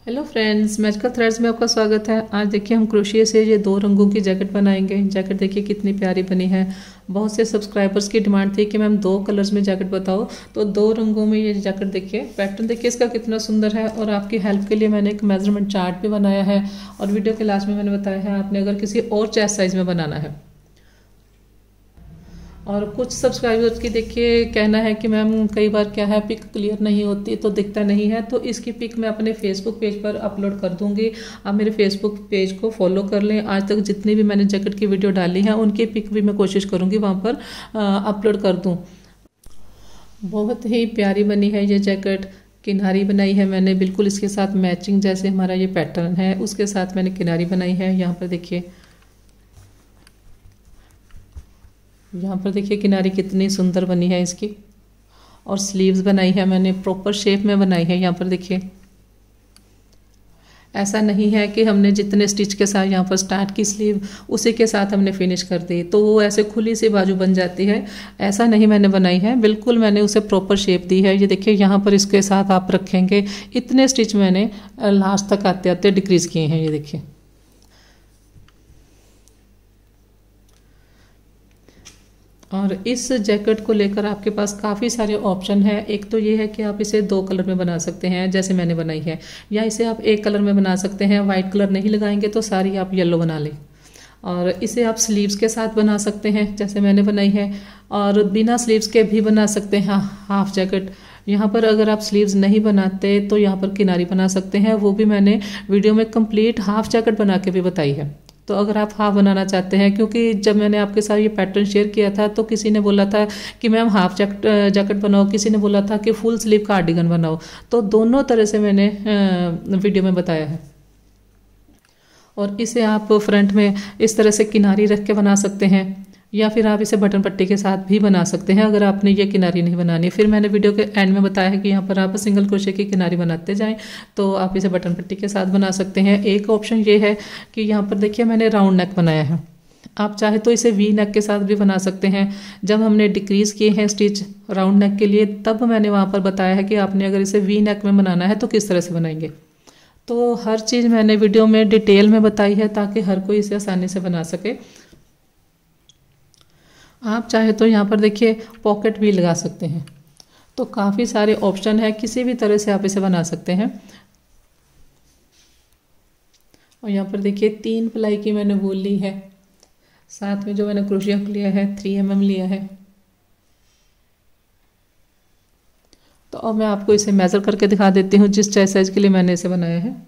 Hello friends, magical threads में आपका स्वागत है। आज देखिए हम क्रोशिया से ये 2 रंगों की जैकेट बनाएंगे। जैकेट देखिए कितनी प्यारी बनी है। बहुत से सब्सक्राइबर्स की डिमांड थी कि मैम 2 कलर्स में जैकेट बताओ, तो 2 रंगों में ये जैकेट देखिए। पैटर्न देखिए इसका कितना सुंदर है। और आपकी हेल्प के लिए मैंने एक मेजरमेंट चार्ट भी बनाया है और वीडियो के लास्ट में मैंने बताया है आपने अगर किसी और चेस्ट साइज में बनाना है। और कुछ सब्सक्राइबर्स की देखिए कहना है कि मैम कई बार क्या है पिक क्लियर नहीं होती तो दिखता नहीं है, तो इसकी पिक मैं अपने फेसबुक पेज पर अपलोड कर दूंगी। आप मेरे फेसबुक पेज को फॉलो कर लें। आज तक जितनी भी मैंने जैकेट की वीडियो डाली है उनकी पिक भी मैं कोशिश करूंगी वहाँ पर अपलोड कर दूँ। बहुत ही प्यारी बनी है ये जैकेट। किनारी बनाई है मैंने बिल्कुल इसके साथ मैचिंग, जैसे हमारा ये पैटर्न है उसके साथ मैंने किनारी बनाई है। यहाँ पर देखिए, यहाँ पर देखिए किनारी कितनी सुंदर बनी है इसकी। और स्लीव्स बनाई है मैंने प्रॉपर शेप में बनाई है। यहाँ पर देखिए ऐसा नहीं है कि हमने जितने स्टिच के साथ यहाँ पर स्टार्ट की स्लीव उसी के साथ हमने फिनिश कर दी तो वो ऐसे खुली सी बाजू बन जाती है। ऐसा नहीं मैंने बनाई है, बिल्कुल मैंने उसे प्रॉपर शेप दी है। ये देखिए यहाँ पर इसके साथ आप रखेंगे इतने स्टिच मैंने लास्ट तक आते आते डिक्रीज किए हैं। ये देखिए और इस जैकेट को लेकर आपके पास काफ़ी सारे ऑप्शन हैं। एक तो ये है कि आप इसे 2 कलर में बना सकते हैं जैसे मैंने बनाई है, या इसे आप 1 कलर में बना सकते हैं। वाइट कलर नहीं लगाएंगे तो सारी आप येलो बना लें। और इसे आप स्लीव्स के साथ बना सकते हैं जैसे मैंने बनाई है, और बिना स्लीव्स के भी बना सकते हैं हाफ जैकेट। यहाँ पर अगर आप स्लीव्स नहीं बनाते तो यहाँ पर किनारी बना सकते हैं, वो भी मैंने वीडियो में कंप्लीट हाफ जैकेट बना के भी बताई है। तो अगर आप हाफ बनाना चाहते हैं, क्योंकि जब मैंने आपके साथ ये पैटर्न शेयर किया था तो किसी ने बोला था कि मैम हाफ जैकेट बनाओ, किसी ने बोला था कि फुल स्लीव कार्डिगन बनाओ, तो दोनों तरह से मैंने वीडियो में बताया है। और इसे आप फ्रंट में इस तरह से किनारी रख के बना सकते हैं, या फिर आप इसे बटन पट्टी के साथ भी बना सकते हैं अगर आपने ये किनारी नहीं बनानी। फिर मैंने वीडियो के एंड में बताया है कि यहाँ पर आप सिंगल क्रोशे की किनारी बनाते जाएं तो आप इसे बटन पट्टी के साथ बना सकते हैं। एक ऑप्शन ये है कि यहाँ पर देखिए मैंने राउंड नेक बनाया है। आप चाहे तो इसे वी नेक के साथ भी बना सकते हैं। जब हमने डिक्रीज किए हैं स्टिच राउंड नेक के लिए तब मैंने वहाँ पर बताया है कि आपने अगर इसे वी नेक में बनाना है तो किस तरह से बनाएंगे। तो हर चीज़ मैंने वीडियो में डिटेल में बताई है ताकि हर कोई इसे आसानी से बना सके। आप चाहे तो यहाँ पर देखिए पॉकेट भी लगा सकते हैं। तो काफ़ी सारे ऑप्शन है, किसी भी तरह से आप इसे बना सकते हैं। और यहाँ पर देखिए 3 प्लाई की मैंने वूल ली है, साथ में जो मैंने क्रोशिया लिया है 3 mm लिया है। तो अब मैं आपको इसे मेज़र करके दिखा देती हूँ जिस चेस्ट साइज के लिए मैंने इसे बनाया है।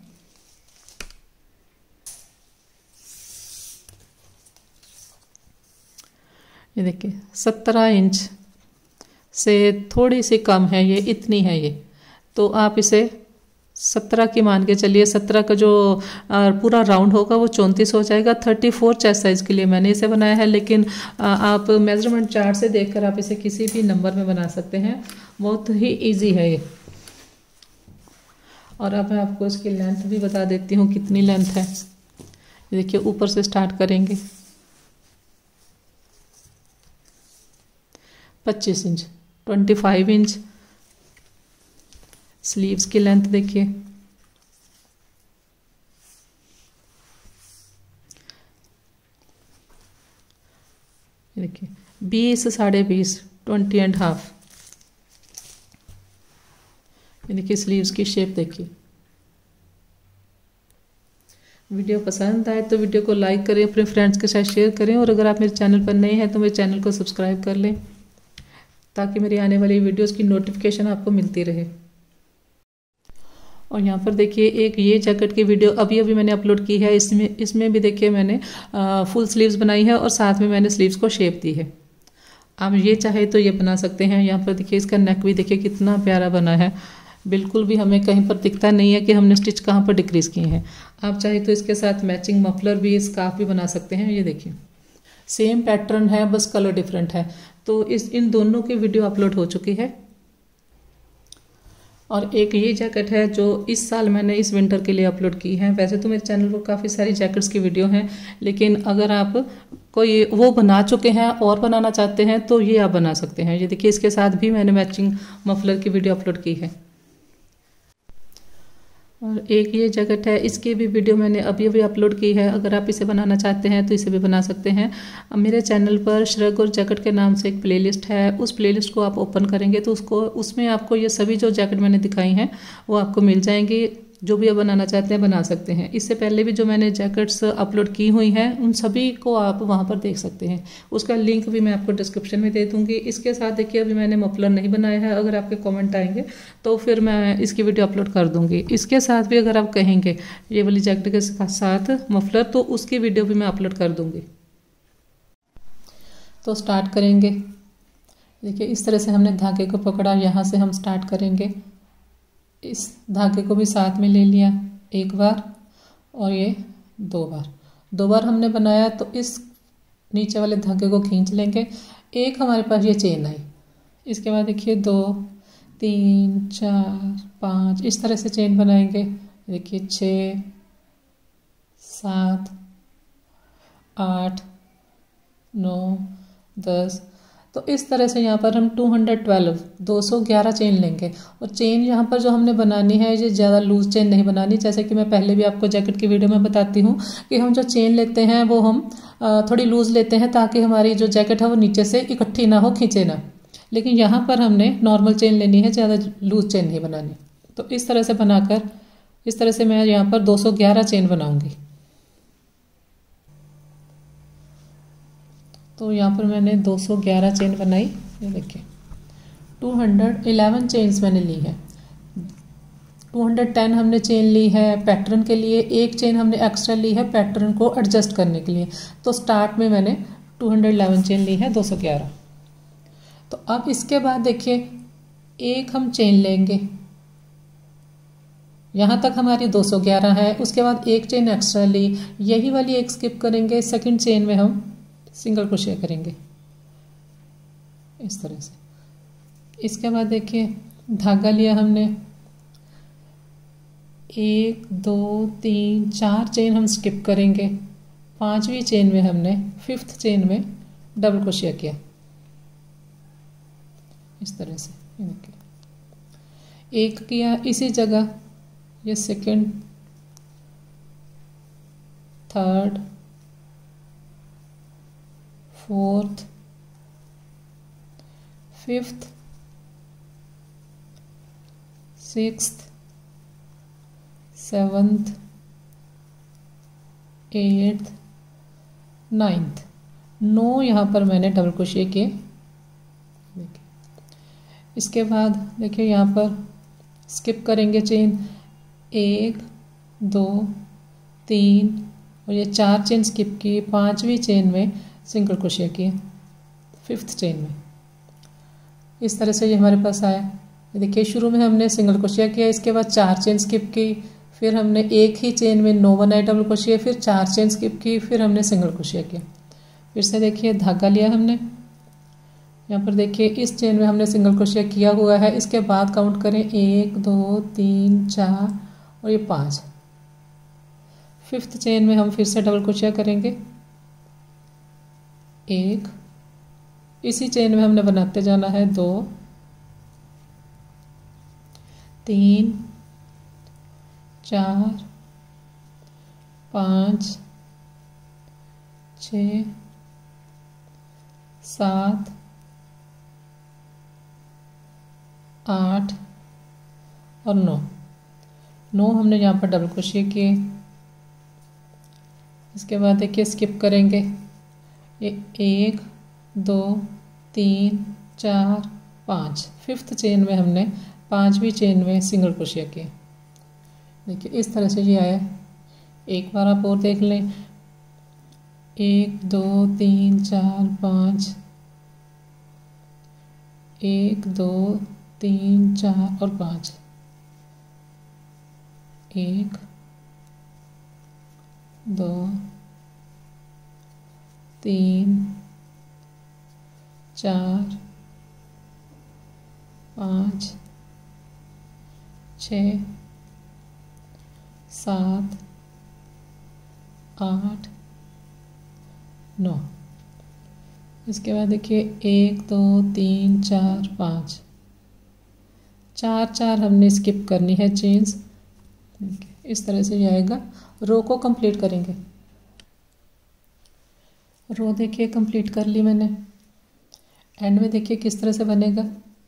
ये देखिए 17 इंच से थोड़ी सी कम है, ये इतनी है ये। तो आप इसे 17 की मान के चलिए। 17 का जो पूरा राउंड होगा वो 34 हो जाएगा। 34 चेस्ट साइज के लिए मैंने इसे बनाया है, लेकिन आप मेजरमेंट चार्ट से देखकर आप इसे किसी भी नंबर में बना सकते हैं। बहुत ही इजी है ये। और अब मैं आपको इसकी लेंथ भी बता देती हूँ कितनी लेंथ है। देखिए ऊपर से स्टार्ट करेंगे 25 इंच, 25 इंच स्लीव्स की लेंथ देखिए। देखिए 20, 20.5, 20.5। ये देखिए स्लीव्स की शेप देखिए। वीडियो पसंद आए तो वीडियो को लाइक करें, अपने फ्रेंड्स के साथ शेयर करें, और अगर आप मेरे चैनल पर नए हैं तो मेरे चैनल को सब्सक्राइब कर लें ताकि मेरी आने वाली वीडियोस की नोटिफिकेशन आपको मिलती रहे। और यहाँ पर देखिए एक ये जैकेट की वीडियो अभी मैंने अपलोड की है। इसमें भी देखिए मैंने फुल स्लीव्स बनाई है और साथ में मैंने स्लीव्स को शेप दी है। आप ये चाहे तो ये बना सकते हैं। यहाँ पर देखिए इसका नेक भी देखिए कितना प्यारा बना है, बिल्कुल भी हमें कहीं पर दिखता नहीं है कि हमने स्टिच कहाँ पर डिक्रीज किए हैं। आप चाहे तो इसके साथ मैचिंग मफलर भी, स्कार्फ भी बना सकते हैं। ये देखिए सेम पैटर्न है, बस कलर डिफरेंट है। तो इन दोनों की वीडियो अपलोड हो चुकी है। और एक ये जैकेट है जो इस साल मैंने इस विंटर के लिए अपलोड की है। वैसे तो मेरे चैनल पर काफ़ी सारी जैकेट्स की वीडियो हैं, लेकिन अगर आप कोई वो बना चुके हैं और बनाना चाहते हैं तो ये आप बना सकते हैं। ये देखिए इसके साथ भी मैंने मैचिंग मफलर की वीडियो अपलोड की है। और एक ये जैकेट है, इसकी भी वीडियो मैंने अभी अभी अपलोड की है। अगर आप इसे बनाना चाहते हैं तो इसे भी बना सकते हैं। अब मेरे चैनल पर श्रग और जैकेट के नाम से एक प्लेलिस्ट है, उस प्लेलिस्ट को आप ओपन करेंगे तो उसमें आपको ये सभी जो जैकेट मैंने दिखाई हैं वो आपको मिल जाएंगी। जो भी आप बनाना चाहते हैं बना सकते हैं। इससे पहले भी जो मैंने जैकेट्स अपलोड की हुई हैं उन सभी को आप वहाँ पर देख सकते हैं। उसका लिंक भी मैं आपको डिस्क्रिप्शन में दे दूँगी। इसके साथ देखिए अभी मैंने मफलर नहीं बनाया है, अगर आपके कमेंट आएंगे तो फिर मैं इसकी वीडियो अपलोड कर दूँगी। इसके साथ भी अगर आप कहेंगे ये वाली जैकेट के साथ मफलर, तो उसकी वीडियो भी मैं अपलोड कर दूँगी। तो स्टार्ट करेंगे। देखिए इस तरह से हमने धागे को पकड़ा, यहाँ से हम स्टार्ट करेंगे। इस धागे को भी साथ में ले लिया एक बार और ये दो बार हमने बनाया, तो इस नीचे वाले धागे को खींच लेंगे। एक हमारे पास ये चेन आई, इसके बाद देखिए 2 3 4 5 इस तरह से चेन बनाएंगे। देखिए 6 7 8 9 10, तो इस तरह से यहाँ पर हम 211 चेन लेंगे। और चेन यहाँ पर जो हमने बनानी है ये ज़्यादा लूज चेन नहीं बनानी, जैसे कि मैं पहले भी आपको जैकेट की वीडियो में बताती हूँ कि हम जो चेन लेते हैं वो हम थोड़ी लूज लेते हैं ताकि हमारी जो जैकेट है वो नीचे से इकट्ठी ना हो, खींचे ना। लेकिन यहाँ पर हमने नॉर्मल चेन लेनी है, ज़्यादा लूज चेन नहीं बनानी। तो इस तरह से बनाकर इस तरह से मैं यहाँ पर 211 चेन बनाऊँगी। तो यहाँ पर मैंने 211 चेन बनाई। ये देखिए 211 चेन्स मैंने ली है। 210 हमने चेन ली है पैटर्न के लिए, एक चेन हमने एक्स्ट्रा ली है पैटर्न को एडजस्ट करने के लिए। तो स्टार्ट में मैंने 211 चेन ली है 211। तो अब इसके बाद देखिए एक हम चेन लेंगे, यहाँ तक हमारी 211 है। उसके बाद एक चेन एक्स्ट्रा ली, यही वाली एक स्किप करेंगे, सेकंड चेन में हम सिंगल क्रोशे करेंगे इस तरह से। इसके बाद देखिए धागा लिया हमने, 1 2 3 4 चेन हम स्किप करेंगे। 5वीं चेन में हमने 5th चेन में डबल क्रोशे किया इस तरह से। देखिए एक किया इसी जगह, ये second, third, 4th, 5th, 6th, 7th, 8th, 9th। 9 यहाँ पर मैंने डबल क्रोशे किए। देखिए इसके बाद देखिए यहाँ पर स्किप करेंगे चेन, 1 2 3 और ये 4 चेन स्किप की। 5वीं चेन में सिंगल क्रोशे किए 5th चेन में। इस तरह से ये हमारे पास आया। देखिए शुरू में हमने सिंगल क्रोशे किया, इसके बाद 4 चेन स्किप की, फिर हमने एक ही चेन में 9 बनाए डबल क्रोशे, फिर 4 चेन स्किप की, फिर हमने सिंगल क्रोशे किया। फिर से देखिए धागा लिया हमने, यहाँ पर देखिए इस चेन में हमने सिंगल क्रोशे किया हुआ है। इसके बाद काउंट करें 1 2 3 4 और ये 5। 5th चेन में हम फिर से डबल क्रोशे करेंगे 1, इसी चेन में हमने बनाते जाना है 2 3 4 5 6 7 8 और 9 हमने यहाँ पर डबल क्रोशे किए। इसके बाद देखिए स्किप करेंगे, ये 1 2 3 4 5। 5th चेन में हमने 5वीं चेन में सिंगल क्रोशे किए। देखिए इस तरह से ये आया। एक बार आप और देख लें, 1 2 3 4 5, 1 2 3 4 और 5, 1 2 3 4 5 6 7 8 9। इसके बाद देखिए 1 2 3 4 5, 4 4 हमने स्किप करनी है चेन्स। इस तरह से जाएगा। रो को कंप्लीट करेंगे। रो देखिए कंप्लीट कर ली मैंने। एंड में देखिए किस तरह से बनेगा।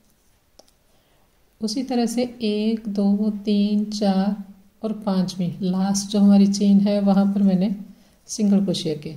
उसी तरह से 1 2 3 4 और 5वीं लास्ट जो हमारी चेन है वहाँ पर मैंने सिंगल क्रोशिया किए।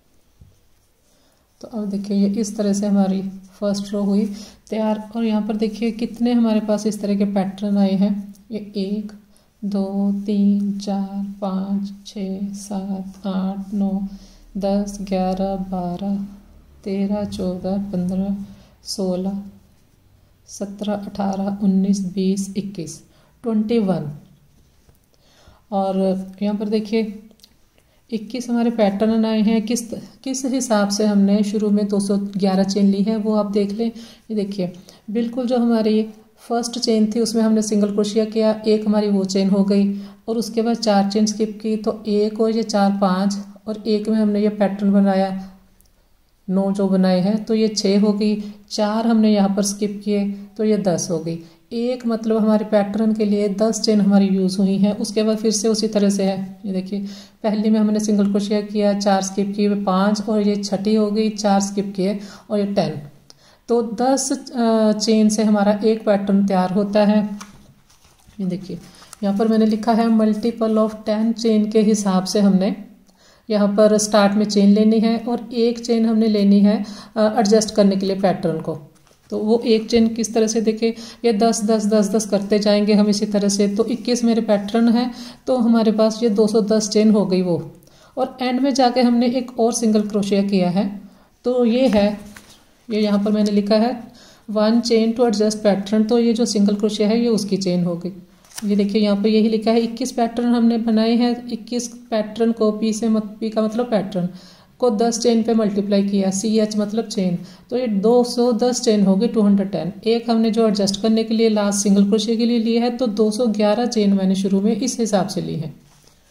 तो अब देखिए ये इस तरह से हमारी फर्स्ट रो हुई तैयार। और यहाँ पर देखिए कितने हमारे पास इस तरह के पैटर्न आए हैं। ये 1 2 3 4 5 6 7 8 9 10 11 12 13 14 15 16 17 18 19 20 21 21। और यहाँ पर देखिए 21 हमारे पैटर्न आए हैं। किस हिसाब से हमने शुरू में 211 चेन ली है वो आप देख लें। ये देखिए बिल्कुल जो हमारी फर्स्ट चेन थी उसमें हमने सिंगल क्रोशिया किया, एक हमारी वो चेन हो गई। और उसके बाद 4 चेन स्किप की, तो एक और ये 4 5 और एक में हमने ये पैटर्न बनाया 9 जो बनाए हैं, तो ये 6 हो गई। 4 हमने यहाँ पर स्किप किए तो ये 10 हो गई। एक मतलब हमारे पैटर्न के लिए 10 चेन हमारी यूज़ हुई हैं। उसके बाद फिर से उसी तरह से है। ये देखिए पहले में हमने सिंगल क्रोशिया किया, 4 स्किप किए 5 और ये छठी हो गई, 4 स्किप किए और ये 10। तो 10 चेन से हमारा एक पैटर्न तैयार होता है। ये देखिए यहाँ पर मैंने लिखा है मल्टीपल ऑफ 10 चेन के हिसाब से हमने यहाँ पर स्टार्ट में चेन लेनी है और एक चेन हमने लेनी है एडजस्ट करने के लिए पैटर्न को। तो वो एक चेन किस तरह से देखिए, ये 10 10 10 10 करते जाएंगे हम इसी तरह से। तो 21 मेरे पैटर्न है, तो हमारे पास ये 210 चेन हो गई वो। और एंड में जाके हमने एक और सिंगल क्रोशिया किया है। तो ये है, ये यहाँ पर मैंने लिखा है 1 चेन टू एडजस्ट पैटर्न। तो ये जो सिंगल क्रोशिया है ये उसकी चेन हो गई। ये देखिए यहाँ पर यही लिखा है 21 पैटर्न हमने बनाए हैं। 21 पैटर्न को पी से पी का मतलब पैटर्न को 10 चेन पे मल्टीप्लाई किया, CH मतलब चेन, तो ये 210 चेन होगी 210। एक हमने जो एडजस्ट करने के लिए लास्ट सिंगल क्रोशिया के लिए लिया है, तो 211 चेन मैंने शुरू में इस हिसाब से ली है।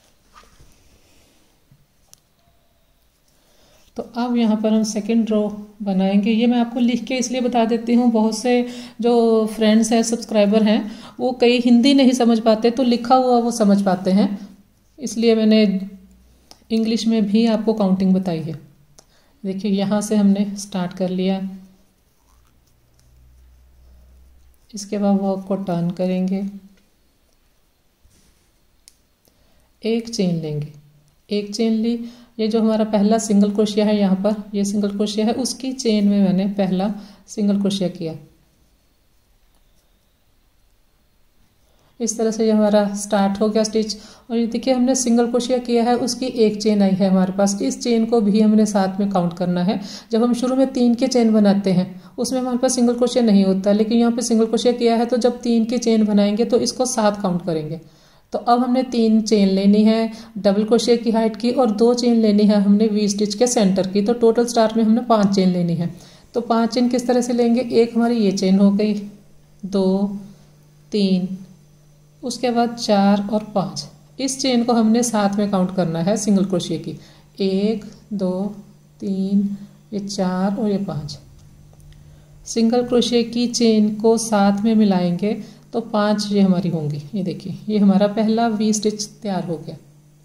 तो अब यहाँ पर हम सेकंड रो बनाएंगे। ये मैं आपको लिख के इसलिए बता देती हूँ, बहुत से जो फ्रेंड्स हैं सब्सक्राइबर हैं वो कई हिंदी नहीं समझ पाते, तो लिखा हुआ वो समझ पाते हैं, इसलिए मैंने इंग्लिश में भी आपको काउंटिंग बताई है। देखिए यहाँ से हमने स्टार्ट कर लिया। इसके बाद वर्क को टर्न करेंगे, एक चेन लेंगे, एक चेन ली। ये जो हमारा पहला सिंगल क्रोशिया है, यहाँ पर ये सिंगल क्रोशिया है, उसकी चेन में मैंने पहला सिंगल क्रोशिया किया। इस तरह से ये हमारा स्टार्ट हो गया स्टिच। और ये देखिए हमने सिंगल क्रोशिया किया है, उसकी एक चेन आई है हमारे पास। इस चेन को भी हमने साथ में काउंट करना है। जब हम शुरू में 3 के चेन बनाते हैं उसमें हमारे पास सिंगल क्रोशिया नहीं होता, लेकिन यहाँ पे सिंगल क्रोशिया किया है, तो जब 3 के चेन बनाएंगे तो इसको साथ काउंट करेंगे। तो अब हमने 3 चेन लेनी है डबल क्रोशिया की हाइट की, और 2 चेन लेनी है हमने वी स्टिच के सेंटर की। तो टोटल स्टार्ट में हमने 5 चेन लेनी है। तो 5 चेन किस तरह से लेंगे, एक हमारी ये चेन हो गई, 2 3, उसके बाद 4 और 5। इस चेन को हमने साथ में काउंट करना है सिंगल क्रोशिया की, 1 2 3, ये 4 और ये 5। सिंगल क्रोशिया की चेन को साथ में मिलाएंगे तो 5 ये हमारी होंगी। ये देखिए ये हमारा पहला वी स्टिच तैयार हो गया।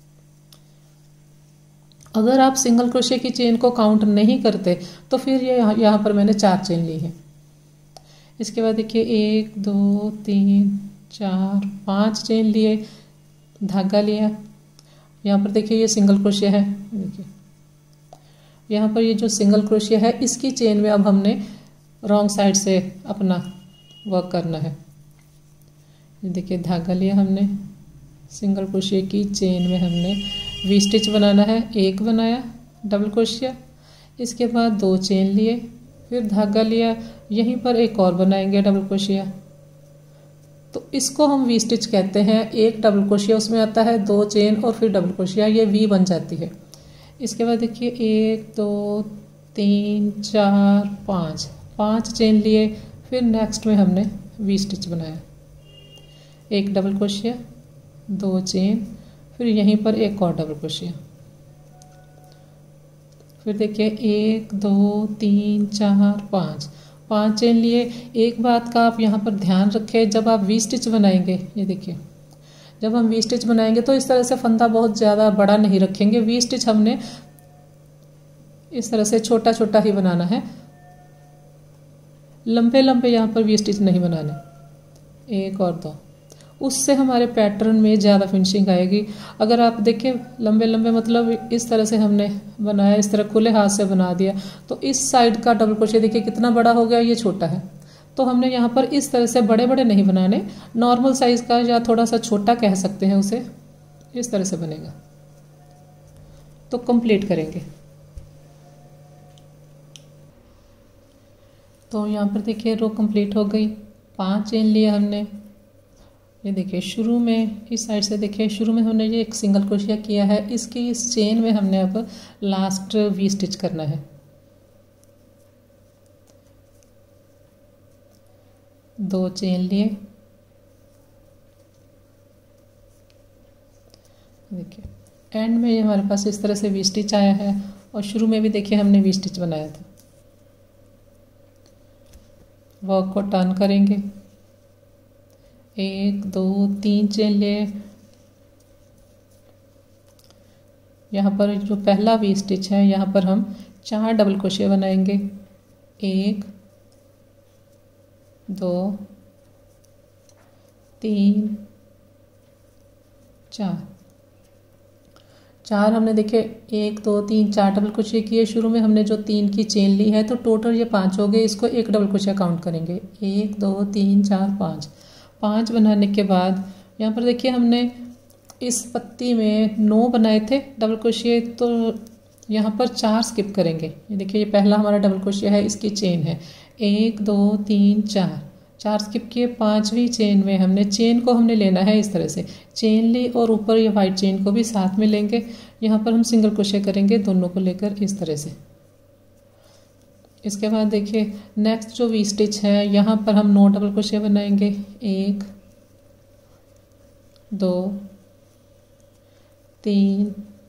अगर आप सिंगल क्रोशिया की चेन को काउंट नहीं करते तो फिर ये यहाँ पर मैंने 4 चेन ली है। इसके बाद देखिए 1 2 3 4 5 चेन लिए, धागा लिया। यहाँ पर देखिए ये सिंगल क्रोशिया है। देखिए यहाँ पर ये जो सिंगल क्रोशिया है इसकी चेन में अब हमने रॉन्ग साइड से अपना वर्क करना है। ये देखिए धागा लिया हमने, सिंगल क्रोशिया की चेन में हमने वी स्टिच बनाना है। एक बनाया डबल क्रोशिया, इसके बाद 2 चेन लिए, फिर धागा लिया, यहीं पर एक और बनाएंगे डबल क्रोशिया। तो इसको हम वी स्टिच कहते हैं। एक डबल क्रोशिया उसमें आता है, 2 चेन और फिर डबल क्रोशिया, ये वी बन जाती है। इसके बाद देखिए 1 2 3 4 5 चेन लिए, फिर नेक्स्ट में हमने वी स्टिच बनाया, एक डबल क्रोशिया, 2 चेन, फिर यहीं पर एक और डबल क्रोशिया। फिर देखिए 1 2 3 4 5 चेन लिए। एक बात का आप यहाँ पर ध्यान रखें, जब आप वी स्टिच बनाएंगे, ये देखिए जब हम वी स्टिच बनाएंगे तो इस तरह से फंदा बहुत ज़्यादा बड़ा नहीं रखेंगे। वी स्टिच हमने इस तरह से छोटा छोटा ही बनाना है, लंबे लंबे यहाँ पर वी स्टिच नहीं बनाने। 1 और 2, उससे हमारे पैटर्न में ज़्यादा फिनिशिंग आएगी। अगर आप देखें लंबे लंबे मतलब इस तरह से हमने बनाया, इस तरह खुले हाथ से बना दिया, तो इस साइड का डबल क्रोशिया देखिए कितना बड़ा हो गया, ये छोटा है। तो हमने यहाँ पर इस तरह से बड़े बड़े नहीं बनाने, नॉर्मल साइज़ का या थोड़ा सा छोटा कह सकते हैं उसे, इस तरह से बनेगा। तो कंप्लीट करेंगे। तो यहाँ पर देखिए रो कंप्लीट हो गई। 5 चेन लिए हमने। ये देखिए शुरू में इस साइड से देखिए शुरू में हमने ये एक सिंगल क्रोशिया किया है, इसकी इस चेन में हमने अब लास्ट वी स्टिच करना है। 2 चेन लिए, देखिए एंड में ये हमारे पास इस तरह से वी स्टिच आया है, और शुरू में भी देखिए हमने वी स्टिच बनाया था। वर्क को टर्न करेंगे, 1 2 3 चेन लिए। यहाँ पर जो पहला वी स्टिच है यहाँ पर हम 4 डबल क्रोशिया बनाएंगे। 1 2 3 4 हमने देखे 1 2 3 4 डबल क्रोशिया किए। शुरू में हमने जो 3 की चेन ली है तो टोटल ये 5 हो गए। इसको 1 डबल क्रोशिया काउंट करेंगे, 1 2 3 4 5 बनाने के बाद यहाँ पर देखिए हमने इस पत्ती में 9 बनाए थे डबल क्रोशिया, तो यहाँ पर 4 स्किप करेंगे। ये देखिए ये पहला हमारा डबल क्रोशिया है, इसकी चेन है 1 2 3 4 स्किप किए। 5वीं चेन में हमने चेन को हमने लेना है इस तरह से, चेन ली और ऊपर ये वाइट चेन को भी साथ में लेंगे। यहाँ पर हम सिंगल क्रोशिया करेंगे दोनों को लेकर इस तरह से। इसके बाद देखिए नेक्स्ट जो वी स्टिच है यहाँ पर हम 9 डबल क्रोशिया बनाएंगे। 1 2 3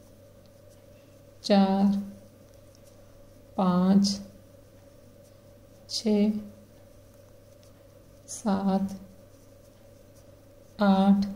4 5 6 7 8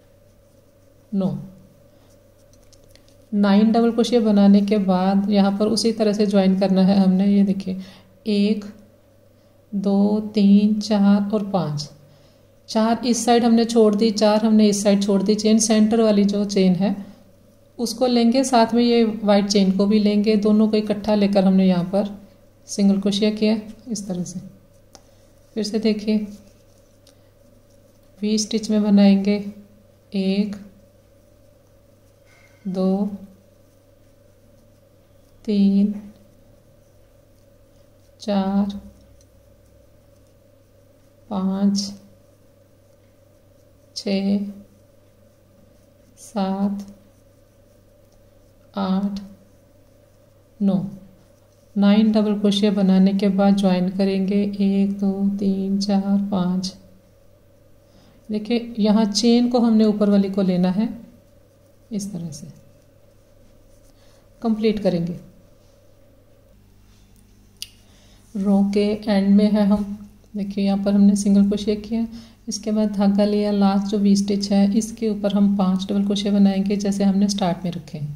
9 डबल क्रोशिया बनाने के बाद यहाँ पर उसी तरह से ज्वाइन करना है हमने। ये देखिए 1 2 3 4 और 4 इस साइड हमने छोड़ दी, 4 हमने इस साइड छोड़ दी। चेन सेंटर वाली जो चेन है उसको लेंगे, साथ में ये वाइट चेन को भी लेंगे, दोनों को इकट्ठा लेकर हमने यहाँ पर सिंगल क्रोशिया किया इस तरह से। फिर से देखिए वी स्टिच में बनाएंगे 1 2 3 4 5 6 7 8 9 डबल क्रोशिया बनाने के बाद ज्वाइन करेंगे 1 2 3 4 5। देखिए यहाँ चेन को हमने ऊपर वाली को लेना है इस तरह से। कंप्लीट करेंगे। रो के एंड में है हम, देखिए यहाँ पर हमने सिंगल क्रोशिया किया, इसके बाद धागा लिया। लास्ट जो वी स्टिच है इसके ऊपर हम 5 डबल क्रोशिया बनाएंगे जैसे हमने स्टार्ट में रखे हैं।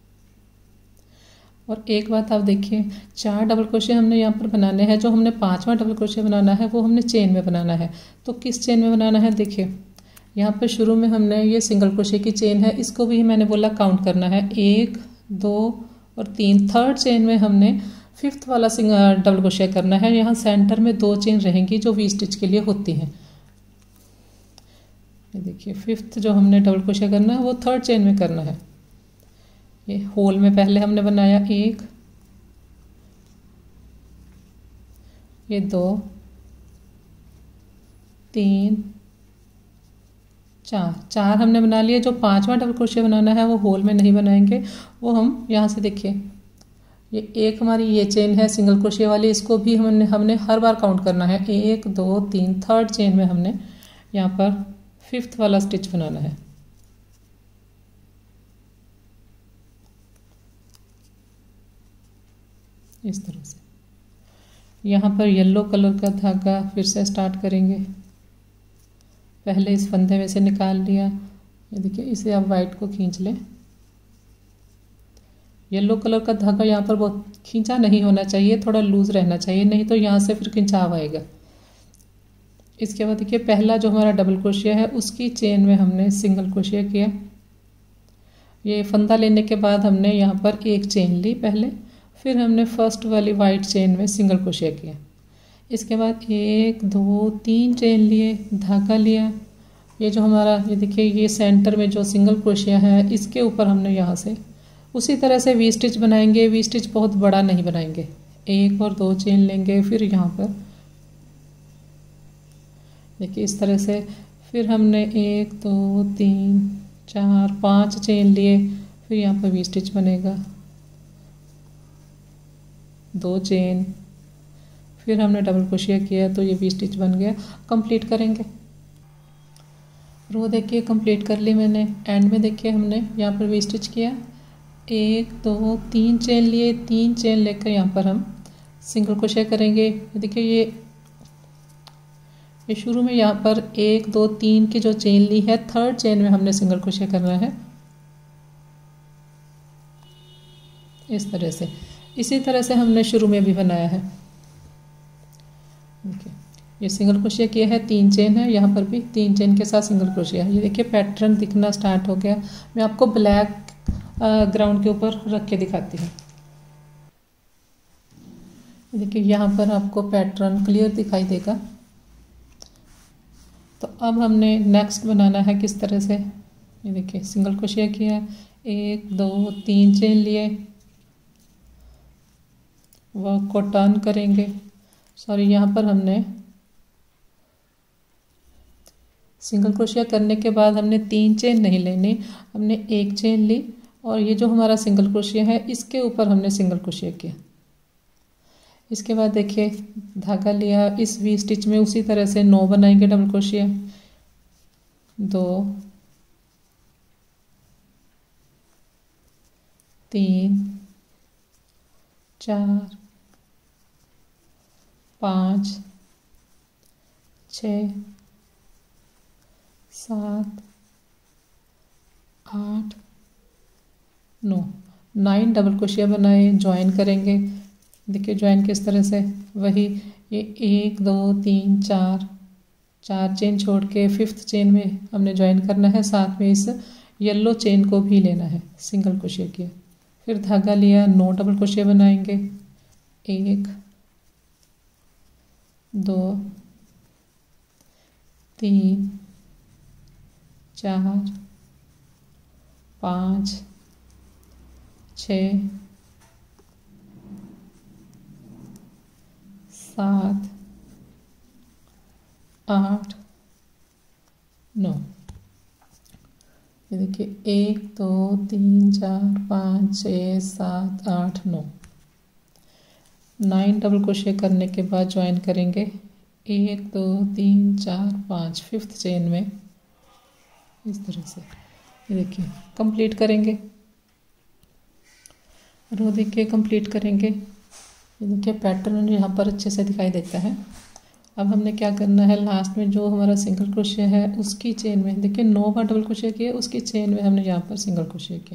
और एक बात आप देखिए 4 डबल क्रोशिया हमने यहाँ पर बनाने हैं, जो हमने 5वां डबल क्रोशिया बनाना है वो हमने चेन में बनाना है। तो किस चेन में बनाना है, देखिए यहाँ पर शुरू में हमने ये सिंगल क्रोशिया की चेन है, इसको भी मैंने बोला काउंट करना है 1 2 और 3। थर्ड चेन में हमने 5th वाला डबल क्रोशिया करना है। यहाँ सेंटर में 2 चेन रहेंगी जो वी स्टिच के लिए होती हैं। ये देखिए 5th जो हमने डबल क्रोशिया करना है वो थर्ड चेन में करना है। ये होल में पहले हमने बनाया 1, ये 2 3 4 हमने बना लिए। जो 5वां डबल क्रोशिया बनाना है वो होल में नहीं बनाएंगे, वो हम यहाँ से देखिए ये एक हमारी ये चेन है सिंगल क्रोशिया वाली, इसको भी हमने हर बार काउंट करना है 1 2 3। थर्ड चेन में हमने यहाँ पर 5th वाला स्टिच बनाना है। इस तरह से यहाँ पर येलो कलर का धागा फिर से स्टार्ट करेंगे। पहले इस फंदे में से निकाल लिया, ये देखिए, इसे आप वाइट को खींच लें। येलो कलर का धागा यहाँ पर बहुत खींचा नहीं होना चाहिए, थोड़ा लूज रहना चाहिए, नहीं तो यहाँ से फिर खिंचाव आएगा। इसके बाद देखिए, पहला जो हमारा डबल क्रोशिया है उसकी चेन में हमने सिंगल क्रोशिया किया। ये फंदा लेने के बाद हमने यहाँ पर एक चेन ली पहले, फिर हमने फर्स्ट वाली वाइट चेन में सिंगल क्रोशिया किया। इसके बाद 1 2 3 चेन लिए, धागा लिया। ये जो हमारा, ये देखिए, ये सेंटर में जो सिंगल क्रोशिया है इसके ऊपर हमने यहाँ से उसी तरह से वी स्टिच बनाएंगे। वी स्टिच बहुत बड़ा नहीं बनाएंगे, 1 और 2 चेन लेंगे, फिर यहाँ पर देखिए इस तरह से। फिर हमने 1 2 3 4 5 चेन लिए, फिर यहाँ पर वी स्टिच बनेगा, 2 चेन, फिर हमने डबल क्रोशिया किया तो ये वी स्टिच बन गया। कंप्लीट करेंगे। रो देखिए कंप्लीट कर ली मैंने। एंड में देखिए हमने यहाँ पर वी स्टिच किया, 1 2 3 चेन लिए, 3 चेन लेकर यहाँ पर हम सिंगल क्रोशिया करेंगे। देखिए ये शुरू में यहाँ पर 1 2 3 की जो चेन ली है, थर्ड चेन में हमने सिंगल क्रोशिया करना है इस तरह से। इसी तरह से हमने शुरू में भी बनाया है। देखिए ये सिंगल क्रोशिया किया है, 3 चेन है, यहाँ पर भी 3 चेन के साथ सिंगल क्रोशिया है। ये देखिए पैटर्न दिखना स्टार्ट हो गया। मैं आपको ब्लैक ग्राउंड के ऊपर रख के दिखाती हूँ। देखिए यहाँ पर आपको पैटर्न क्लियर दिखाई देगा। तो अब हमने नेक्स्ट बनाना है किस तरह से। ये देखिए सिंगल क्रोशिया किया, 1 2 3 चेन लिए, वर्क को टर्न करेंगे। सॉरी, यहाँ पर हमने सिंगल क्रोशिया करने के बाद हमने 3 चेन नहीं लेनी, हमने 1 चेन ली और ये जो हमारा सिंगल क्रोशिया है इसके ऊपर हमने सिंगल क्रोशिया किया। इसके बाद देखिए धागा लिया, इस वी स्टिच में उसी तरह से 9 बनाएंगे डबल क्रोशिया, 2 3 4 5 6 7 8 9 डबल क्रोशिया बनाए, ज्वाइन करेंगे। देखिए ज्वाइन किस तरह से, वही ये 1 2 3 4 चेन छोड़ के 5th चेन में हमने ज्वाइन करना है। साथ में इस येलो चेन को भी लेना है, सिंगल क्रोशिया किया, फिर धागा लिया, 9 डबल क्रोशिया बनाएंगे, 1 2 3 4 5 6 7 8 9। ये देखिए 1 2 3 4 5 6 7 8 9 डबल क्रोशिया करने के बाद ज्वाइन करेंगे, 1 2 3 4 5 5th चेन में इस तरह से। ये देखिए कंप्लीट करेंगे, रो देखिए कंप्लीट करेंगे। ये देखिए पैटर्न यहाँ पर अच्छे से दिखाई देता है। अब हमने क्या करना है, लास्ट में जो हमारा सिंगल क्रोशिया है उसकी चेन में देखिए 9 बार डबल क्रोशिया किया, उसकी चेन में हमने यहाँ पर सिंगल क्रोशिया किया।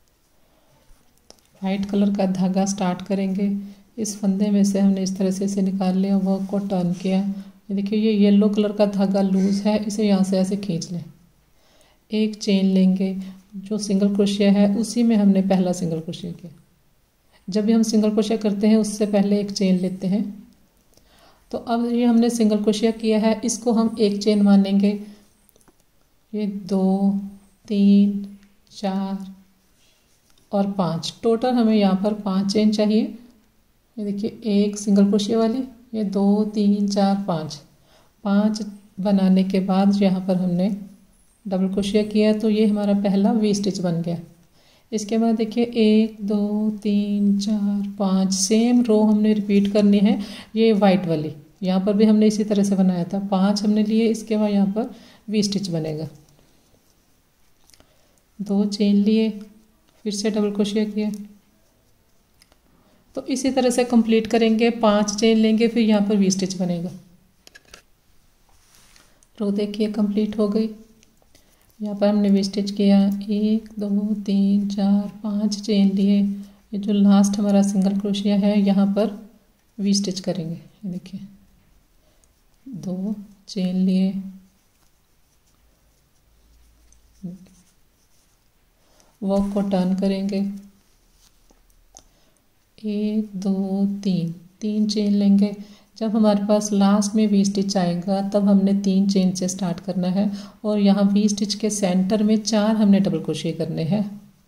वाइट कलर का धागा स्टार्ट करेंगे, इस फंदे में से हमने इस तरह से इसे निकाल लिया, वर्क को टर्न किया। ये देखिए ये येलो कलर का धागा लूज है, इसे यहाँ से ऐसे खींच लें, 1 चेन लेंगे, जो सिंगल क्रोशिया है उसी में हमने पहला सिंगल क्रोशिया किया। जब भी हम सिंगल क्रोशिया करते हैं उससे पहले 1 चेन लेते हैं। तो अब ये हमने सिंगल क्रोशिया किया है, इसको हम 1 चेन मानेंगे। ये 2 3 4 और 5, टोटल हमें यहाँ पर 5 चेन चाहिए। ये देखिए 1 सिंगल क्रोशिया वाली, ये 2 3 4 5 बनाने के बाद यहाँ पर हमने डबल क्रोशिया किया, तो ये हमारा पहला वी स्टिच बन गया। इसके बाद देखिए 1 2 3 4 5 सेम रो हमने रिपीट करनी है। ये वाइट वाली यहाँ पर भी हमने इसी तरह से बनाया था, 5 हमने लिए, इसके बाद यहाँ पर वी स्टिच बनेगा, 2 चेन लिए, फिर से डबल क्रोशिया किया। तो इसी तरह से कंप्लीट करेंगे, 5 चेन लेंगे, फिर यहाँ पर वी स्टिच बनेगा। रो देखिए कंप्लीट हो गई। यहाँ पर हमने वी स्टिच किया, 1 2 3 4 5 चेन लिए। ये जो लास्ट हमारा सिंगल क्रोशिया है यहाँ पर वी स्टिच करेंगे। ये देखिए 2 चेन लिए, वर्क को टर्न करेंगे, 1 2 3 चेन लेंगे। जब हमारे पास लास्ट में वी स्टिच आएगा तब हमने 3 चेन से स्टार्ट करना है और यहाँ वी स्टिच के सेंटर में 4 हमने डबल क्रोशिया करने हैं।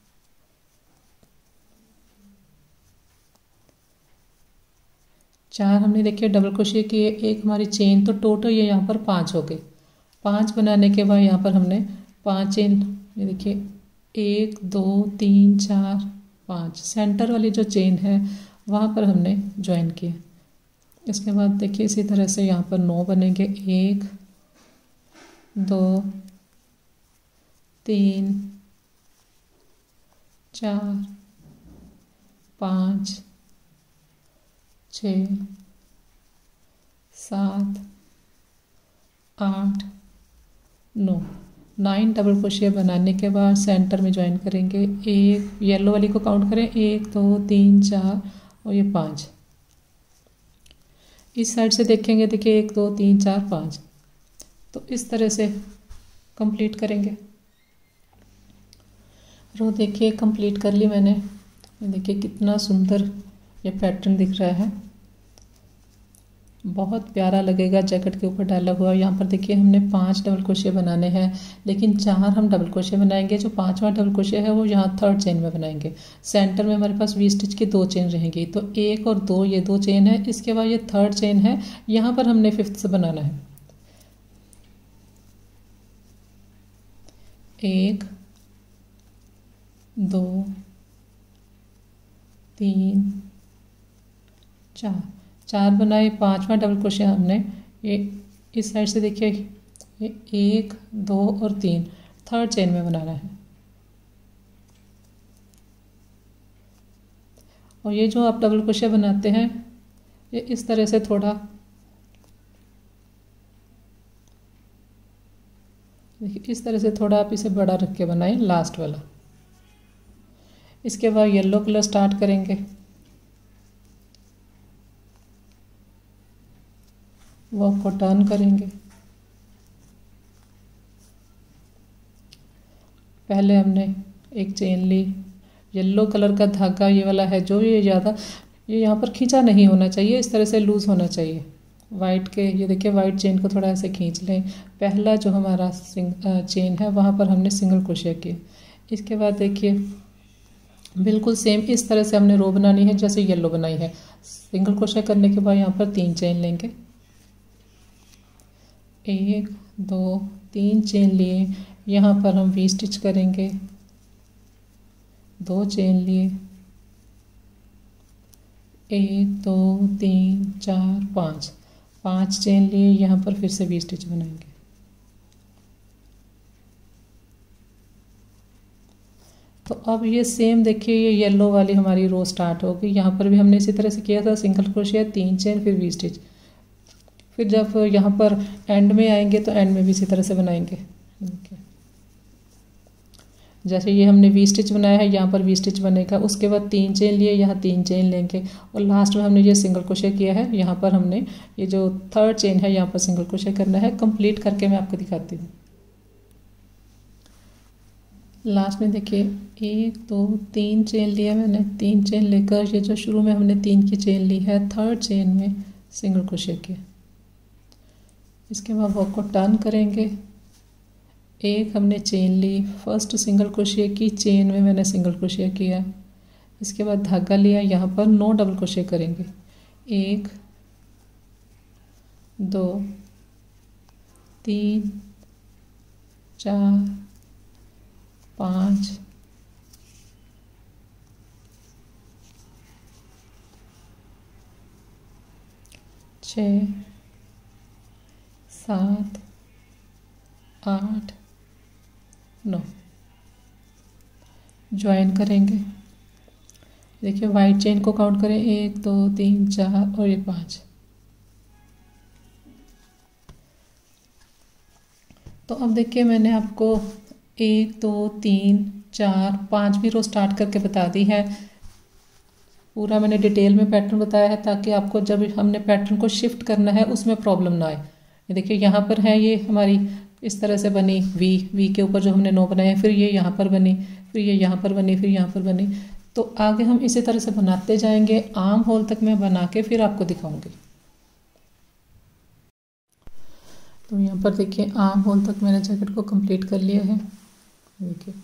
चार हमने देखिए डबल क्रोशिया किए, एक हमारी चेन, तो टोटल ये यहाँ पर 5 हो गए। 5 बनाने के बाद यहाँ पर हमने 5 चेन, ये देखिए 1 2 3 4 5 सेंटर वाली जो चेन है वहाँ पर हमने ज्वाइन किया। इसके बाद देखिए इसी तरह से यहाँ पर 9 बनेंगे, 1 2 3 4 5 6 7 8 9 डबल क्रोशिया बनाने के बाद सेंटर में ज्वाइन करेंगे। एक येलो वाली को काउंट करें, 1 2 3 4 और ये 5। इस साइड से देखेंगे, देखिए 1 2 3 4 5। तो इस तरह से कंप्लीट करेंगे। रो देखिए कंप्लीट कर ली मैंने। देखिए कितना सुंदर ये पैटर्न दिख रहा है, बहुत प्यारा लगेगा जैकेट के ऊपर डाला हुआ। यहाँ पर देखिए हमने 5 डबल क्रोशिया बनाने हैं, लेकिन 4 हम डबल क्रोशिया बनाएंगे। जो 5वां डबल क्रोशिया है वो यहाँ 3rd चेन में बनाएंगे। सेंटर में हमारे पास वी स्टिच की 2 चेन रहेंगी, तो 1 और 2 ये 2 चेन है। इसके बाद ये 3rd चेन है, यहाँ पर हमने 5th से बनाना है। 1 2 3 4 बनाए। 5वां डबल क्रोशिया हमने ये इस साइड से देखिए ये 1 2 और 3 3rd चेन में बनाना है। और ये जो आप डबल क्रोशिया बनाते हैं ये इस तरह से थोड़ा देखिए, इस तरह से थोड़ा आप इसे बड़ा रख के बनाएं लास्ट वाला। इसके बाद येलो कलर स्टार्ट करेंगे। वर्क को टर्न करेंगे। पहले हमने एक चेन ली, येलो कलर का धागा ये वाला है जो ये ज़्यादा ये यहाँ पर खींचा नहीं होना चाहिए, इस तरह से लूज होना चाहिए। वाइट के ये देखिए वाइट चेन को थोड़ा ऐसे खींच लें। पहला जो हमारा चेन है वहाँ पर हमने सिंगल क्रोशिया किया। इसके बाद देखिए बिल्कुल सेम इस तरह से हमने रो बनानी है जैसे येलो बनाई है। सिंगल क्रोशिया करने के बाद यहाँ पर 3 चेन लेंगे, 1 2 3 चेन लिए। यहाँ पर हम वी स्टिच करेंगे, 2 चेन लिए, 1 2 3 4 5 चेन लिए। यहाँ पर फिर से वी स्टिच बनाएंगे। तो अब ये सेम देखिए ये येलो वाली हमारी रो स्टार्ट होगी। यहाँ पर भी हमने इसी तरह से किया था, सिंगल क्रोशिया 3 चेन फिर वी स्टिच। फिर जब यहाँ पर एंड में आएंगे तो एंड में भी इसी तरह से बनाएंगे। जैसे ये हमने वी स्टिच बनाया है, यहाँ पर वी स्टिच बनेगा। उसके बाद 3 चेन लिए, यहाँ 3 चेन लेंगे और लास्ट में हमने ये सिंगल क्रोशिया किया है। यहाँ पर हमने ये जो 3rd चेन है यहाँ पर सिंगल क्रोशिया करना है। कंप्लीट करके मैं आपको दिखाती हूँ। लास्ट में देखिए 1 2 3 चेन लिया मैंने। 3 चेन लेकर ये जो शुरू में हमने 3 की चेन ली है, 3rd चेन में सिंगल क्रोशिया किया। इसके बाद वर्क को टर्न करेंगे। एक हमने चेन ली, फर्स्ट सिंगल क्रोशिया की, चेन में मैंने सिंगल क्रोशिया किया। इसके बाद धागा लिया, यहाँ पर 9 डबल क्रोशिया करेंगे। 1 2 3 4 5 6 7 8 9 ज्वाइन करेंगे। देखिए वाइट चेन को काउंट करें, 1 2 3 4 और ये 5। तो अब देखिए मैंने आपको 1 2 3 4 5वीं रो स्टार्ट करके बता दी है। पूरा मैंने डिटेल में पैटर्न बताया है ताकि आपको जब हमने पैटर्न को शिफ्ट करना है उसमें प्रॉब्लम ना आए। ये देखिए यहाँ पर है, ये हमारी इस तरह से बनी वी के ऊपर जो हमने 9 बनाए हैं, फिर ये यहाँ पर बनी, फिर ये यहाँ पर बनी, फिर यहाँ पर बनी। तो आगे हम इसी तरह से बनाते जाएंगे, आर्म होल तक मैं बना के फिर आपको दिखाऊंगी। तो यहाँ पर देखिए आर्म होल तक मैंने जैकेट को कंप्लीट कर लिया है। देखिए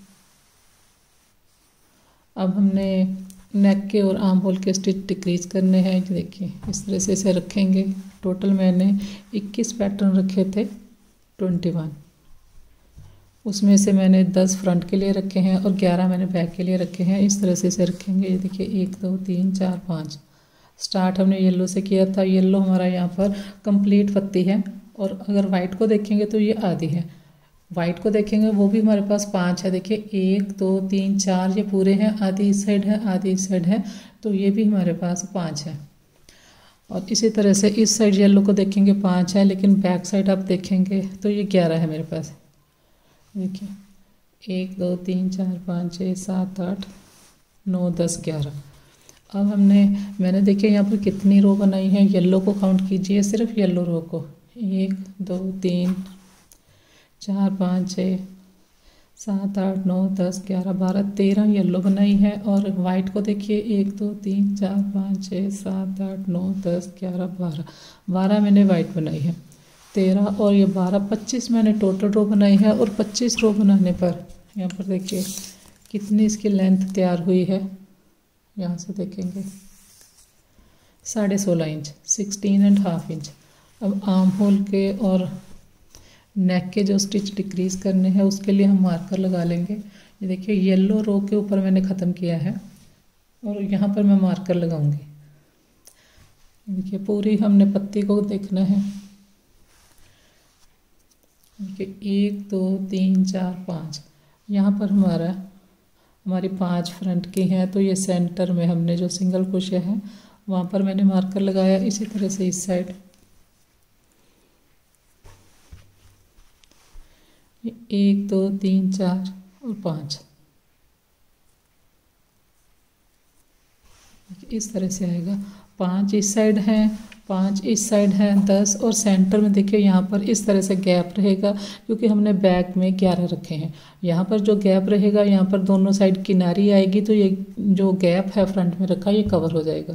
अब हमने नेक के और आर्म होल के स्टिच डिक्रीज करने हैं। देखिए इस तरह से इसे रखेंगे। टोटल मैंने 21 पैटर्न रखे थे, 21, उसमें से मैंने 10 फ्रंट के लिए रखे हैं और 11 मैंने बैक के लिए रखे हैं। इस तरह से इसे रखेंगे। ये देखिए 1 2 3 4 5। स्टार्ट हमने येलो से किया था। येलो हमारा यहाँ पर कंप्लीट पत्ती है और अगर वाइट को देखेंगे तो ये आधी है। वाइट को देखेंगे वो भी हमारे पास 5 है। देखिए 1 2 3 4 ये पूरे हैं, आधी इस साइड है, आधी इस साइड है, तो ये भी हमारे पास 5 है। और इसी तरह से इस साइड येलो को देखेंगे 5 है, लेकिन बैक साइड आप देखेंगे तो ये 11 है मेरे पास। देखिए 1 2 3 4 5 6 7 8 9 10 11। अब मैंने देखिए यहाँ पर कितनी रो बनाई है। येलो को काउंट कीजिए, सिर्फ येलो रो को। 1 2 3 4 5 6 7 8 9 10 11 12 13 येलो बनाई है। और वाइट को देखिए 1 2 3 4 5 6 7 8 9 10 11 12 मैंने वाइट बनाई है। 13 और ये 12 25 मैंने टोटल रो बनाई है। और 25 रो बनाने पर यहाँ पर देखिए कितनी इसकी लेंथ तैयार हुई है। यहाँ से देखेंगे 16.5 इंच, 16.5 इंच। अब आर्म होल के और नेक के जो स्टिच डिक्रीज करने हैं उसके लिए हम मार्कर लगा लेंगे। ये देखिए येलो रो के ऊपर मैंने ख़त्म किया है और यहाँ पर मैं मार्कर लगाऊंगी। देखिए पूरी हमने पत्ती को देखना है। देखिए 1 2 3 4 5 यहाँ पर हमारी 5 फ्रंट की हैं, तो ये सेंटर में हमने जो सिंगल क्रोशिया है वहाँ पर मैंने मार्कर लगाया। इसी तरह से इस साइड 1 2 3 4 और 5 इस तरह से आएगा। 5 इस साइड हैं, 5 इस साइड है, 10 और सेंटर में देखिए यहाँ पर इस तरह से गैप रहेगा क्योंकि हमने बैक में 11 रखे हैं। यहाँ पर जो गैप रहेगा यहाँ पर दोनों साइड किनारी आएगी, तो ये जो गैप है फ्रंट में रखा ये कवर हो जाएगा।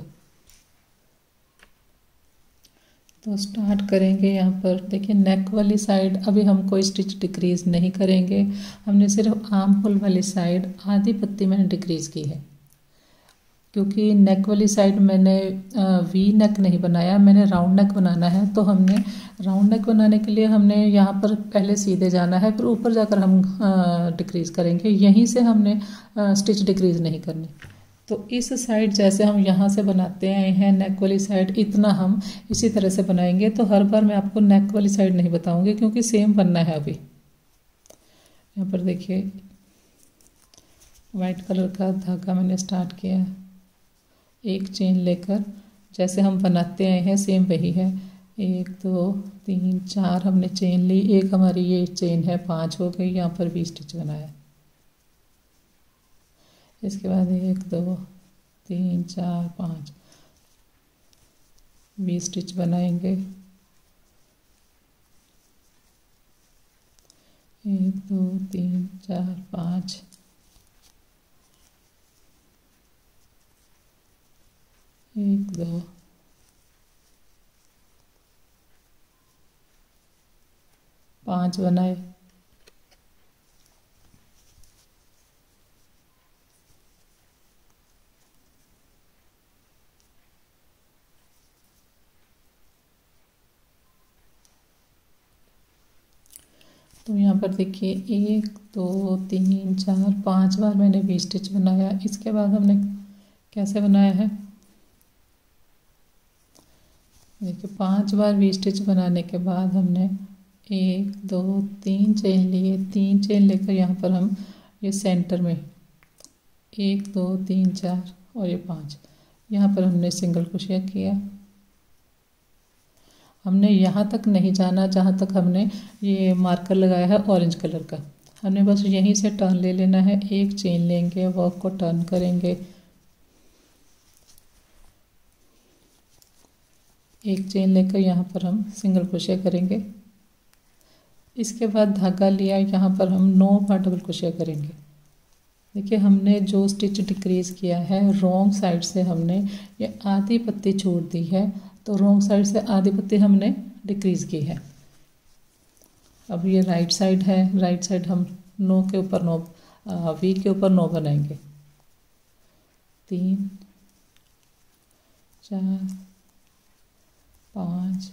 तो स्टार्ट करेंगे। यहाँ पर देखिए नेक वाली साइड अभी हम कोई स्टिच डिक्रीज नहीं करेंगे, हमने सिर्फ आर्म होल वाली साइड आधी पत्ती मैंने डिक्रीज की है क्योंकि नेक वाली साइड मैंने वी नेक नहीं बनाया, मैंने राउंड नेक बनाना है। तो हमने राउंड नेक बनाने के लिए हमने यहाँ पर पहले सीधे जाना है, फिर ऊपर जाकर हम डिक्रीज करेंगे। यहीं से हमने स्टिच डिक्रीज नहीं करनी। तो इस साइड जैसे हम यहाँ से बनाते आए हैं नेक वाली साइड, इतना हम इसी तरह से बनाएंगे। तो हर बार मैं आपको नेक वाली साइड नहीं बताऊंगी क्योंकि सेम बनना है। अभी यहाँ पर देखिए वाइट कलर का धागा मैंने स्टार्ट किया, एक चेन लेकर जैसे हम बनाते आए हैं सेम वही है। 1 2 3 4 हमने चेन ली, एक हमारी ये चेन है 5 हो गई। यहाँ पर 20 स्टिच बनाया। इसके बाद 1 2 3 4 5 20 स्टिच बनाएंगे। 1 2 3 4 5 1 2 5 बनाए। तो यहाँ पर देखिए 1 2 3 4 5 बार मैंने 20 स्टिच बनाया। इसके बाद हमने कैसे बनाया है, देखिए 5 बार 20 स्टिच बनाने के बाद हमने 1 2 3 चेन लिए, 3 चेन लेकर यहाँ पर हम ये सेंटर में 1 2 3 4 और ये 5 यहाँ पर हमने सिंगल क्रोशिया किया। हमने यहाँ तक नहीं जाना जहाँ तक हमने ये मार्कर लगाया है ऑरेंज कलर का, हमने बस यहीं से टर्न ले लेना है, एक चेन लेंगे, वर्क को टर्न करेंगे, एक चेन लेकर यहाँ पर हम सिंगल क्रोशिया करेंगे। इसके बाद धागा लिया, यहाँ पर हम 9 बार डबल क्रोशिया करेंगे। देखिए हमने जो स्टिच डिक्रीज किया है रॉन्ग साइड से, हमने ये आधी पत्ती छोड़ दी है, तो रॉन्ग साइड से आधी पत्ती हमने डिक्रीज की है। अब ये राइट साइड है, राइट साइड हम 9 के ऊपर 9 वी के ऊपर 9 बनाएंगे। 3 4 5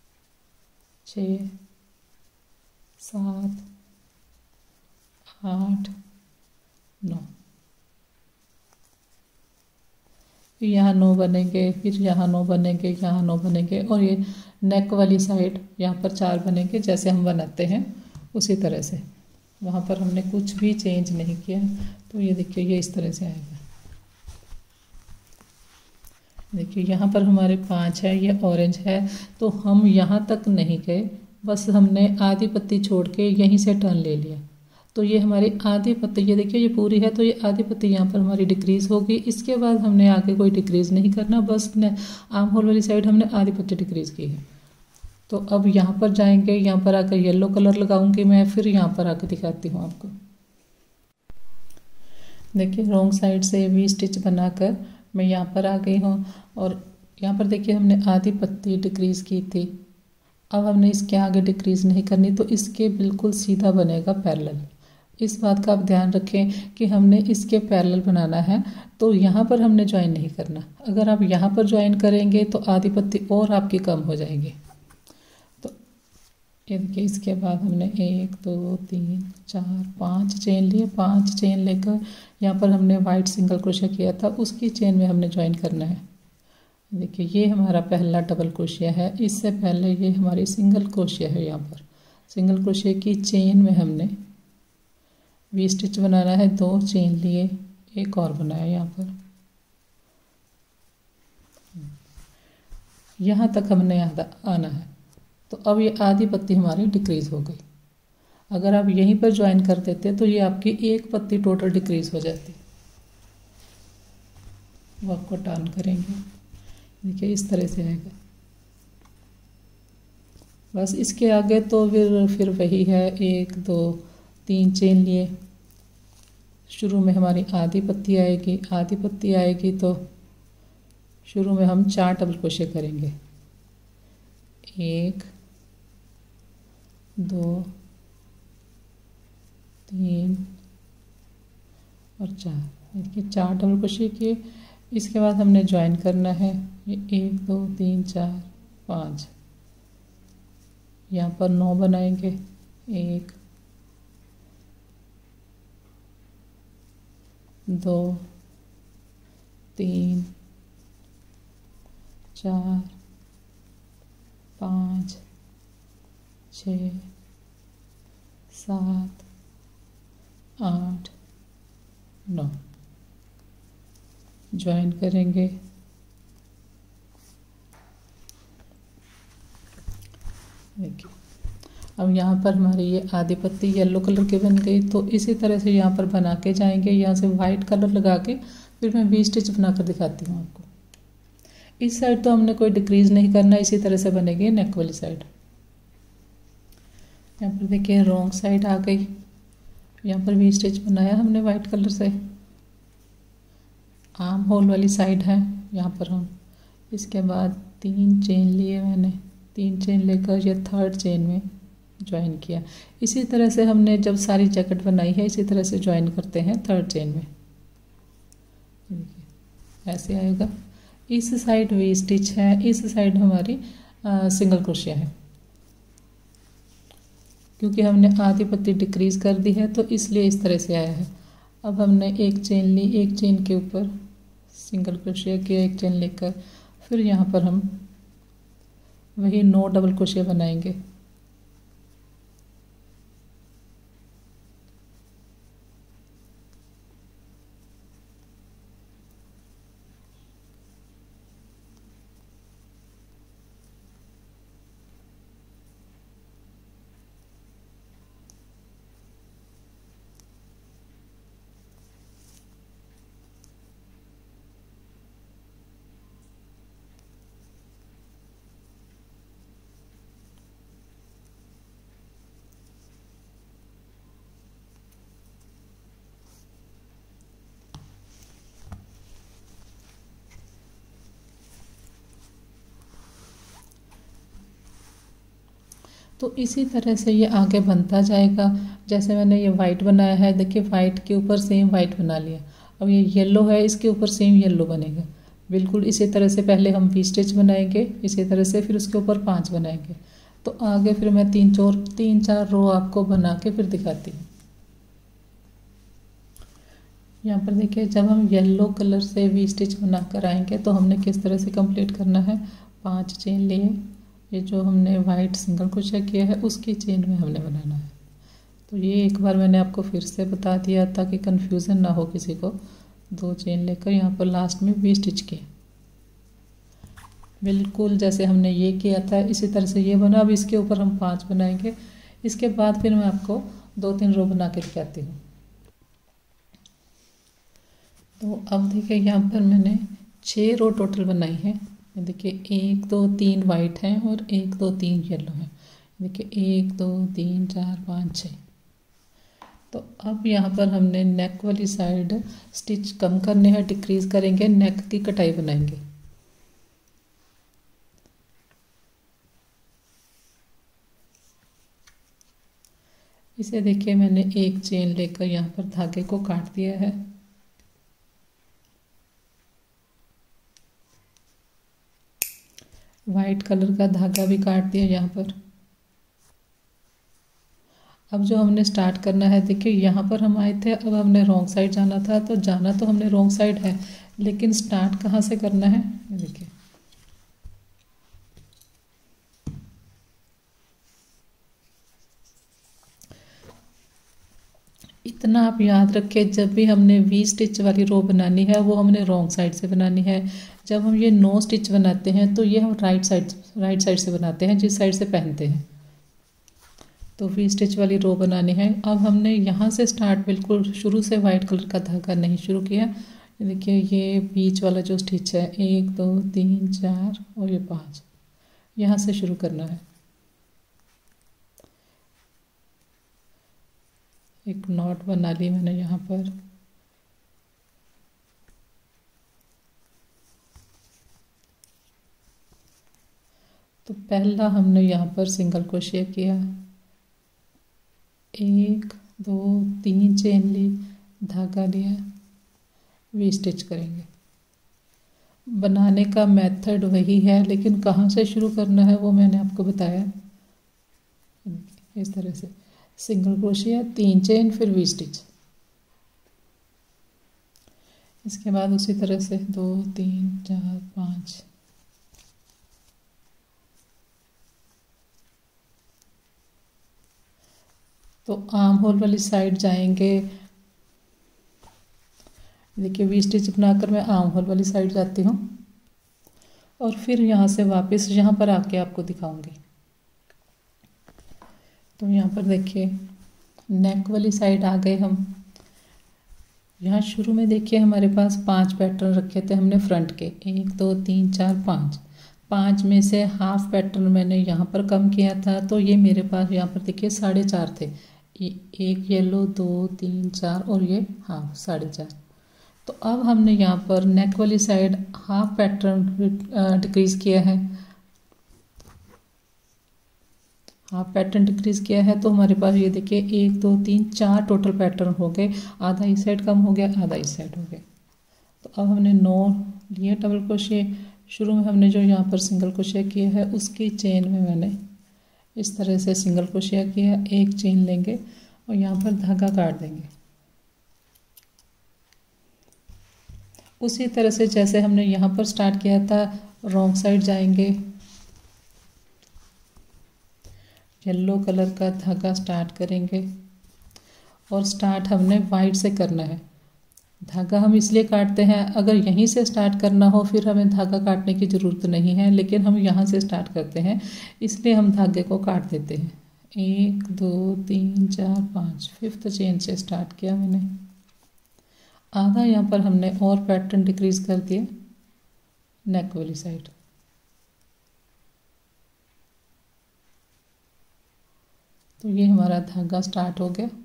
6 7 8 9, फिर यहाँ 9 बनेंगे, फिर यहाँ 9 बनेंगे, यहाँ 9 बनेंगे, और ये नेक वाली साइड यहाँ पर 4 बनेंगे जैसे हम बनाते हैं उसी तरह से। वहाँ पर हमने कुछ भी चेंज नहीं किया, तो ये देखिए ये इस तरह से आएगा। देखिए यहाँ पर हमारे 5 है, ये ऑरेंज है, तो हम यहाँ तक नहीं गए, बस हमने आधी पत्ती छोड़ के यहीं से टर्न ले लिया, तो ये हमारी आधी पत्ती, ये देखिए ये पूरी है, तो ये आधी पत्ती यहाँ पर हमारी डिक्रीज होगी। इसके बाद हमने आगे कोई डिक्रीज नहीं करना, बस आर्म होल वाली साइड हमने आधी पत्ती डिक्रीज की है। तो अब यहाँ पर जाएंगे, यहाँ पर आकर येलो कलर लगाऊंगी मैं, फिर यहाँ पर आकर दिखाती हूँ आपको। देखिए रॉन्ग साइड से वी स्टिच बनाकर मैं यहाँ पर आ गई हूँ, और यहाँ पर देखिए हमने आधी पत्ती डिक्रीज की थी। अब हमने इसके आगे डिक्रीज नहीं करनी, तो इसके बिल्कुल सीधा बनेगा पैरेलल। इस बात का आप ध्यान रखें कि हमने इसके पैरेलल बनाना है, तो यहाँ पर हमने ज्वाइन नहीं करना। अगर आप यहाँ पर ज्वाइन करेंगे तो आधी पत्ती और आपकी कम हो जाएगी। तो ये देखिए इसके बाद हमने 1 2 3 4 5 चेन लिए, 5 चेन लेकर यहाँ पर हमने वाइट सिंगल क्रोशिया किया था, उसकी चेन में हमने ज्वाइन करना है। देखिए ये हमारा पहला डबल क्रोशिया है, इससे पहले ये हमारी सिंगल क्रोशिया है। यहाँ पर सिंगल क्रोशिया की चेन में हमने वी स्टिच बनाना है, 2 चेन लिए, एक और बनाया यहाँ पर। यहाँ तक हमने आना है, तो अब ये आधी पत्ती हमारी डिक्रीज हो गई। अगर आप यहीं पर ज्वाइन कर देते तो ये आपकी एक पत्ती टोटल डिक्रीज हो जाती। वर्क को टर्न करेंगे, देखिए इस तरह से आएगा। बस इसके आगे तो फिर वही है, 1 2 3 चेन लिए, शुरू में हमारी आधी पत्ती आएगी, आधी पत्ती आएगी तो शुरू में हम 4 डबल क्रोशिया करेंगे, 1 2 3 और 4। देखिए 4 डबल क्रोशिया किए। इसके बाद हमने ज्वाइन करना है, ये 1 2 3 4 5, यहाँ पर 9 बनाएंगे, 1 2 3 4 5 6 7 8 9, ज्वाइन करेंगे। देखिए अब यहाँ पर हमारी ये आधी पत्ती येलो कलर की बन गई, तो इसी तरह से यहाँ पर बना के जाएंगे। यहाँ से वाइट कलर लगा के फिर मैं वी स्टिच बनाकर दिखाती हूँ आपको। इस साइड तो हमने कोई डिक्रीज नहीं करना, इसी तरह से बनेगी नेक वाली साइड। यहाँ पर देखिए रॉन्ग साइड आ गई, यहाँ पर वी स्टिच बनाया हमने वाइट कलर से। आर्म होल वाली साइड है यहाँ पर हम। इसके बाद 3 चेन लिए मैंने, 3 चेन लेकर ये 3rd चेन में ज्वाइन किया। इसी तरह से हमने जब सारी जैकेट बनाई है इसी तरह से ज्वाइन करते हैं 3rd चेन में। देखिए ऐसे आएगा। इस साइड वी स्टिच है, इस साइड हमारी सिंगल क्रोशिया है। क्योंकि हमने आधी पत्ती डिक्रीज कर दी है तो इसलिए इस तरह से आया है। अब हमने 1 चेन ली, 1 चेन के ऊपर सिंगल क्रोशिया किया, 1 चेन लेकर फिर यहाँ पर हम वही 9 डबल क्रोशिया बनाएंगे। तो इसी तरह से ये आगे बनता जाएगा। जैसे मैंने ये वाइट बनाया है, देखिए वाइट के ऊपर सेम वाइट बना लिया। अब ये येलो है, इसके ऊपर सेम येलो बनेगा। बिल्कुल इसी तरह से पहले हम वी स्टिच बनाएंगे, इसी तरह से फिर उसके ऊपर 5 बनाएंगे। तो आगे फिर मैं 3-4 रो आपको बना के फिर दिखाती हूँ। यहाँ पर देखिए, जब हम येलो कलर से वी स्टिच बना कर आएंगे तो हमने किस तरह से कंप्लीट करना है। 5 चेन लिए, ये जो हमने वाइट सिंगल क्रोशे किया है उसकी चेन में हमने बनाना है। तो ये एक बार मैंने आपको फिर से बता दिया ताकि कंफ्यूजन ना हो किसी को। 2 चेन लेकर यहाँ पर लास्ट में वी स्टिच किया, बिल्कुल जैसे हमने ये किया था इसी तरह से ये बना। अब इसके ऊपर हम 5 बनाएंगे। इसके बाद फिर मैं आपको 2-3 रो बना के दिखाती हूँ। तो अब देखिए, यहाँ पर मैंने 6 रो टोटल बनाई है। देखिए 1 2 3 वाइट हैं और 1 2 3 येलो हैं। देखिए 1 2 3 4 5 6। तो अब यहाँ पर हमने नेक वाली साइड स्टिच कम करने हैं, डिक्रीज करेंगे, नेक की कटाई बनाएंगे। इसे देखिए, मैंने एक चेन लेकर यहाँ पर धागे को काट दिया है। वाइट कलर का धागा भी काट दिया यहाँ पर। अब जो हमने स्टार्ट करना है, देखिए यहाँ पर हम आए थे, अब हमने रॉन्ग साइड जाना था। तो जाना तो हमने रॉन्ग साइड है, लेकिन स्टार्ट कहाँ से करना है, ये देखिए। इतना आप याद रखें, जब भी हमने वी स्टिच वाली रो बनानी है वो हमने रॉन्ग साइड से बनानी है। जब हम ये नो स्टिच बनाते हैं तो ये हम राइट साइड से बनाते हैं, जिस साइड से पहनते हैं। तो वी स्टिच वाली रो बनानी है। अब हमने यहाँ से स्टार्ट, बिल्कुल शुरू से वाइट कलर का धागा नहीं शुरू किया। देखिए ये बीच वाला जो स्टिच है, 1 2 3 4 और ये 5, यहाँ से शुरू करना है। एक नॉट बना ली मैंने यहाँ पर। तो पहला हमने यहाँ पर सिंगल क्रोशिया किया, 1 2 3 चेन ली, धागा लिया, वी स्टिच करेंगे। बनाने का मेथड वही है, लेकिन कहाँ से शुरू करना है वो मैंने आपको बताया। इस तरह से सिंगल क्रोशिया, 3 चेन, फिर वी स्टिच। इसके बाद उसी तरह से 2 3 4 5। तो आर्म होल वाली साइड जाएंगे। देखिए वी स्टिच बनाकर मैं आर्म होल वाली साइड जाती हूँ और फिर यहाँ से वापस यहाँ पर आके आपको दिखाऊंगी। तो यहाँ पर देखिए नेक वाली साइड आ गए हम। यहाँ शुरू में देखिए हमारे पास 5 पैटर्न रखे थे हमने फ्रंट के, 1 2 3 4 5। 5 में से हाफ पैटर्न मैंने यहाँ पर कम किया था, तो ये मेरे पास यहाँ पर देखिए 4.5 थे। 1 येलो, 2 3 4 और ये हाफ 4.5। तो अब हमने यहाँ पर नेक वाली साइड हाफ पैटर्न डिक्रीज किया है, हाफ पैटर्न डिक्रीज किया है। तो हमारे पास ये देखिए 1 2 3 4 टोटल पैटर्न हो गए। आधा इस साइड कम हो गया, आधा इस साइड हो गया। तो अब हमने 9 लिए डबल क्रोशे। शुरू में हमने जो यहाँ पर सिंगल क्रोशे किया है उसकी चेन में मैंने इस तरह से सिंगल क्रोशे किया, एक चेन लेंगे और यहाँ पर धागा काट देंगे। उसी तरह से जैसे हमने यहाँ पर स्टार्ट किया था, रॉन्ग साइड जाएंगे, येलो कलर का धागा स्टार्ट करेंगे और स्टार्ट हमने वाइट से करना है। धागा हम इसलिए काटते हैं, अगर यहीं से स्टार्ट करना हो फिर हमें धागा काटने की ज़रूरत नहीं है, लेकिन हम यहाँ से स्टार्ट करते हैं इसलिए हम धागे को काट देते हैं। 1 2 3 4 5, 5th चेन से स्टार्ट किया मैंने। आधा यहाँ पर हमने और पैटर्न डिक्रीज कर दिया नेक वाली साइड। तो ये हमारा धागा स्टार्ट हो गया।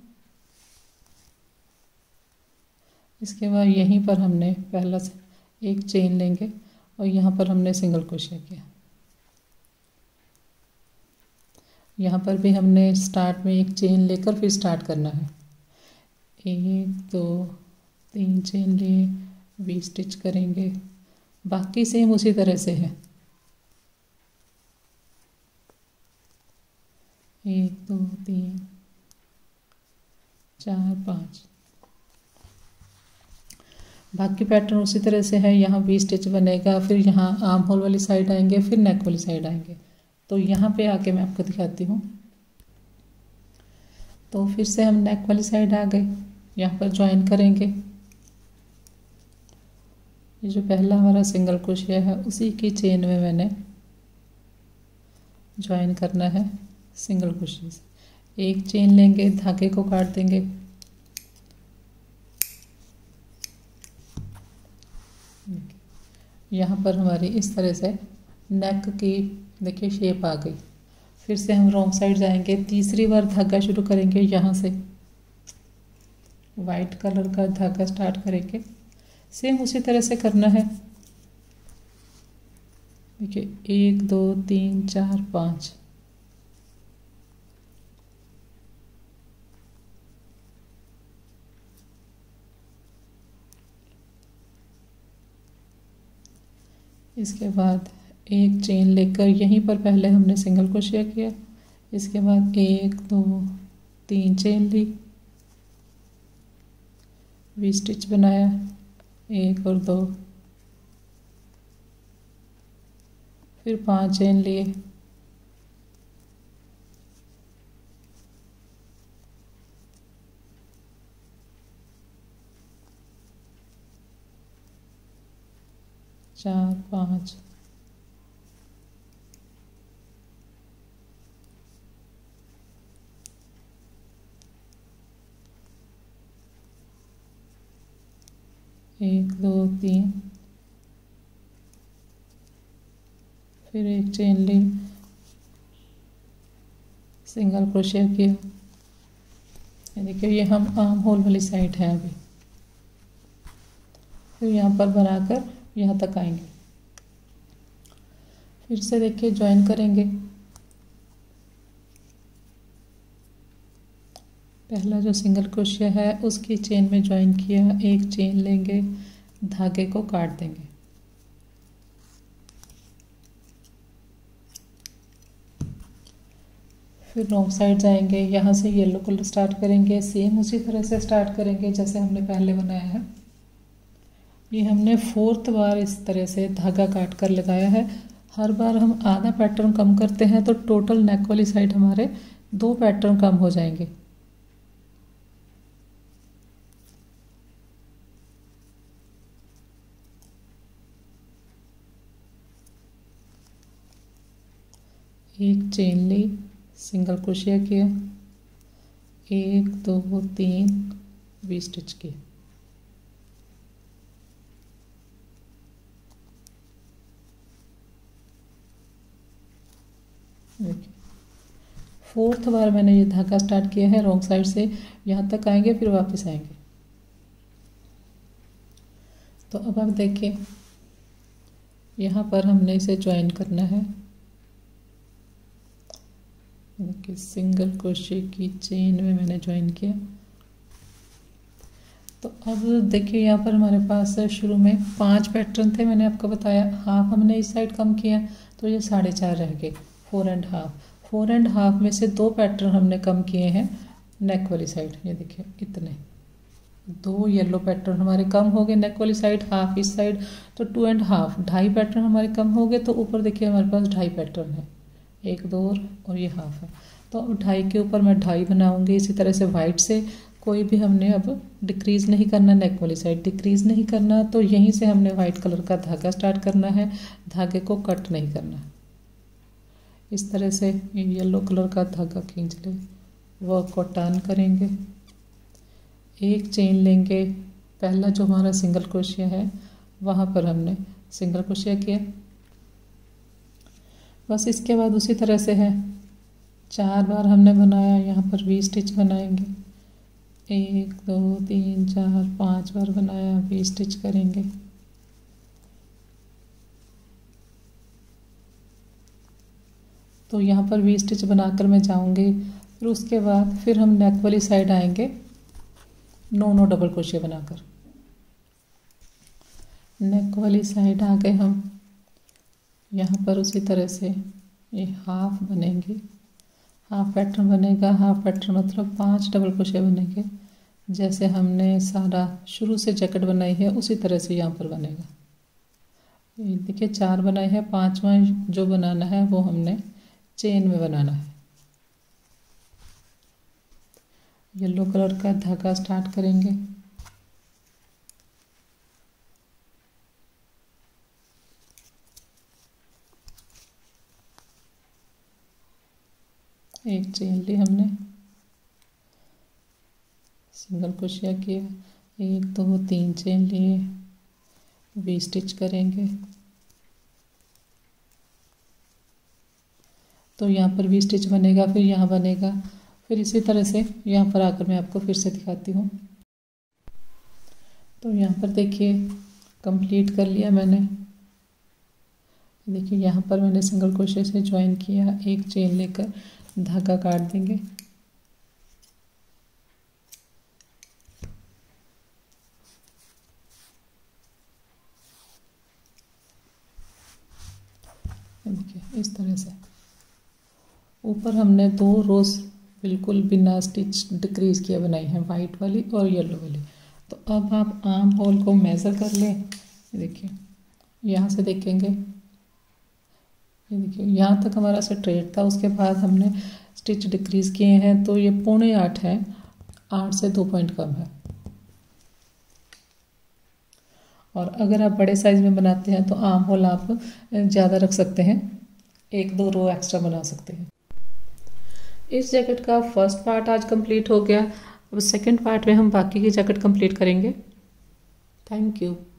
इसके बाद यहीं पर हमने पहला से एक चेन लेंगे और यहाँ पर हमने सिंगल क्रोशे किया। यहाँ पर भी हमने स्टार्ट में एक चेन लेकर फिर स्टार्ट करना है। 1 2 3 चेन लिए, वी स्टिच करेंगे। बाकी सेम उसी तरह से है। 1 2 3 4 5। बाकी पैटर्न उसी तरह से है। यहाँ वी स्टिच बनेगा, फिर यहाँ आर्म होल वाली साइड आएंगे, फिर नेक वाली साइड आएंगे। तो यहाँ पे आके मैं आपको दिखाती हूँ। तो फिर से हम नेक वाली साइड आ गए, यहाँ पर ज्वाइन करेंगे। ये जो पहला हमारा सिंगल क्रोशिया है उसी की चेन में मैंने ज्वाइन करना है सिंगल क्रोशिया से। एक चेन लेंगे, धागे को काट देंगे। यहाँ पर हमारी इस तरह से नेक की देखिए शेप आ गई। फिर से हम रॉन्ग साइड जाएंगे, तीसरी बार धागा शुरू करेंगे। यहाँ से वाइट कलर का धागा स्टार्ट करेंगे। सेम उसी तरह से करना है। देखिए 1 2 3 4 5। इसके बाद एक चेन लेकर यहीं पर पहले हमने सिंगल क्रोशिया किया। इसके बाद 1 2 3 चेन ली, वी स्टिच बनाया, 1 और 2, फिर 5 चेन लिए, चार 5, एक 2 3, फिर एक चेन ली, सिंगल क्रोशिया किया। ये देखिए ये हम आर्म होल वाली साइड है अभी। फिर यहाँ पर बनाकर यहाँ तक आएंगे। फिर से देखिए ज्वाइन करेंगे। पहला जो सिंगल क्रोशिया है उसकी चेन में ज्वाइन किया, एक चेन लेंगे, धागे को काट देंगे। फिर रॉन्ग साइड जाएंगे, यहाँ से येलो कलर स्टार्ट करेंगे। सेम उसी तरह से स्टार्ट करेंगे जैसे हमने पहले बनाया है। ये हमने 4th बार इस तरह से धागा काट कर लगाया है। हर बार हम आधा पैटर्न कम करते हैं तो टोटल नेक वाली साइड हमारे 2 पैटर्न कम हो जाएंगे। एक चेन ली, सिंगल क्रोशिया किया, 1 2 3 वी स्टिच किया। देखिए 4th बार मैंने ये धागा स्टार्ट किया है रॉन्ग साइड से, यहाँ तक आएंगे फिर वापस आएंगे। तो अब आप देखिए यहाँ पर हमने इसे ज्वाइन करना है। देखिए सिंगल क्रोशे की चेन में मैंने ज्वाइन किया। तो अब देखिए यहाँ पर हमारे पास शुरू में 5 पैटर्न थे, मैंने आपको बताया। हाफ हमने इस साइड कम किया तो ये 4.5 रह गए, 4 एंड हाफ। 4 एंड हाफ में से 2 पैटर्न हमने कम किए हैं नेक वाली साइड। ये देखिए इतने 2 येलो पैटर्न हमारे कम हो गए नेक वाली साइड, हाफ इस साइड, तो 2 एंड हाफ 2.5 पैटर्न हमारे कम हो गए। तो ऊपर देखिए हमारे पास 2.5 पैटर्न है, 1 2 और ये हाफ है। तो अब 2.5 के ऊपर मैं 2.5 बनाऊंगी। इसी तरह से वाइट से कोई भी हमने अब डिक्रीज़ नहीं करना, नेक वाली साइड डिक्रीज़ नहीं करना। तो यहीं से हमने वाइट कलर का धागा स्टार्ट करना है, धागे को कट नहीं करना। इस तरह से येलो कलर का धागा खींच ले, वर्क को टर्न करेंगे, एक चेन लेंगे। पहला जो हमारा सिंगल क्रोशिया है वहाँ पर हमने सिंगल क्रोशिया किया। बस इसके बाद उसी तरह से है, 4 बार हमने बनाया। यहाँ पर वी स्टिच बनाएंगे, 1 2 3 4 5 बार बनाया, वी स्टिच करेंगे। तो यहाँ पर वी स्टिच बनाकर मैं जाऊँगी, फिर उसके बाद फिर हम नेक वाली साइड आएंगे 9 डबल क्रोशिया बनाकर। नेक वाली साइड आ गए हम, यहाँ पर उसी तरह से ये हाफ बनेंगे, हाफ पैटर्न बनेगा। हाफ पैटर्न मतलब 5 डबल क्रोशिया बनेंगे, जैसे हमने सारा शुरू से जैकेट बनाई है उसी तरह से यहाँ पर बनेगा। ये देखिए 4 बनाए हैं, 5वां जो बनाना है वो हमने चेन में बनाना है। येलो कलर का धागा स्टार्ट करेंगे, एक चेन ली हमने, सिंगल क्रोशिया किया, 1 2 3 चेन लिए, वी स्टिच करेंगे। तो यहाँ पर वी स्टिच बनेगा, फिर यहाँ बनेगा, फिर इसी तरह से यहाँ पर आकर मैं आपको फिर से दिखाती हूँ। तो यहाँ पर देखिए कंप्लीट कर लिया मैंने। देखिए यहाँ पर मैंने सिंगल क्रोशिया से ज्वाइन किया, एक चेन लेकर धागा काट देंगे। देखिए इस तरह से ऊपर हमने 2 रोज बिल्कुल बिना स्टिच डिक्रीज किया बनाई है, वाइट वाली और येलो वाली। तो अब आप आर्म होल को मेज़र कर लें। देखिए यहाँ से देखेंगे, ये देखिए यहाँ तक हमारा स्ट्रेट था, उसके बाद हमने स्टिच डिक्रीज किए हैं, तो ये 7.25 है, 8 से 2 पॉइंट कम है। और अगर आप बड़े साइज में बनाते हैं तो आर्म होल आप ज़्यादा रख सकते हैं, 1-2 रो एक्स्ट्रा बना सकते हैं। इस जैकेट का फर्स्ट पार्ट आज कंप्लीट हो गया। अब सेकंड पार्ट में हम बाकी की जैकेट कंप्लीट करेंगे। Thank you.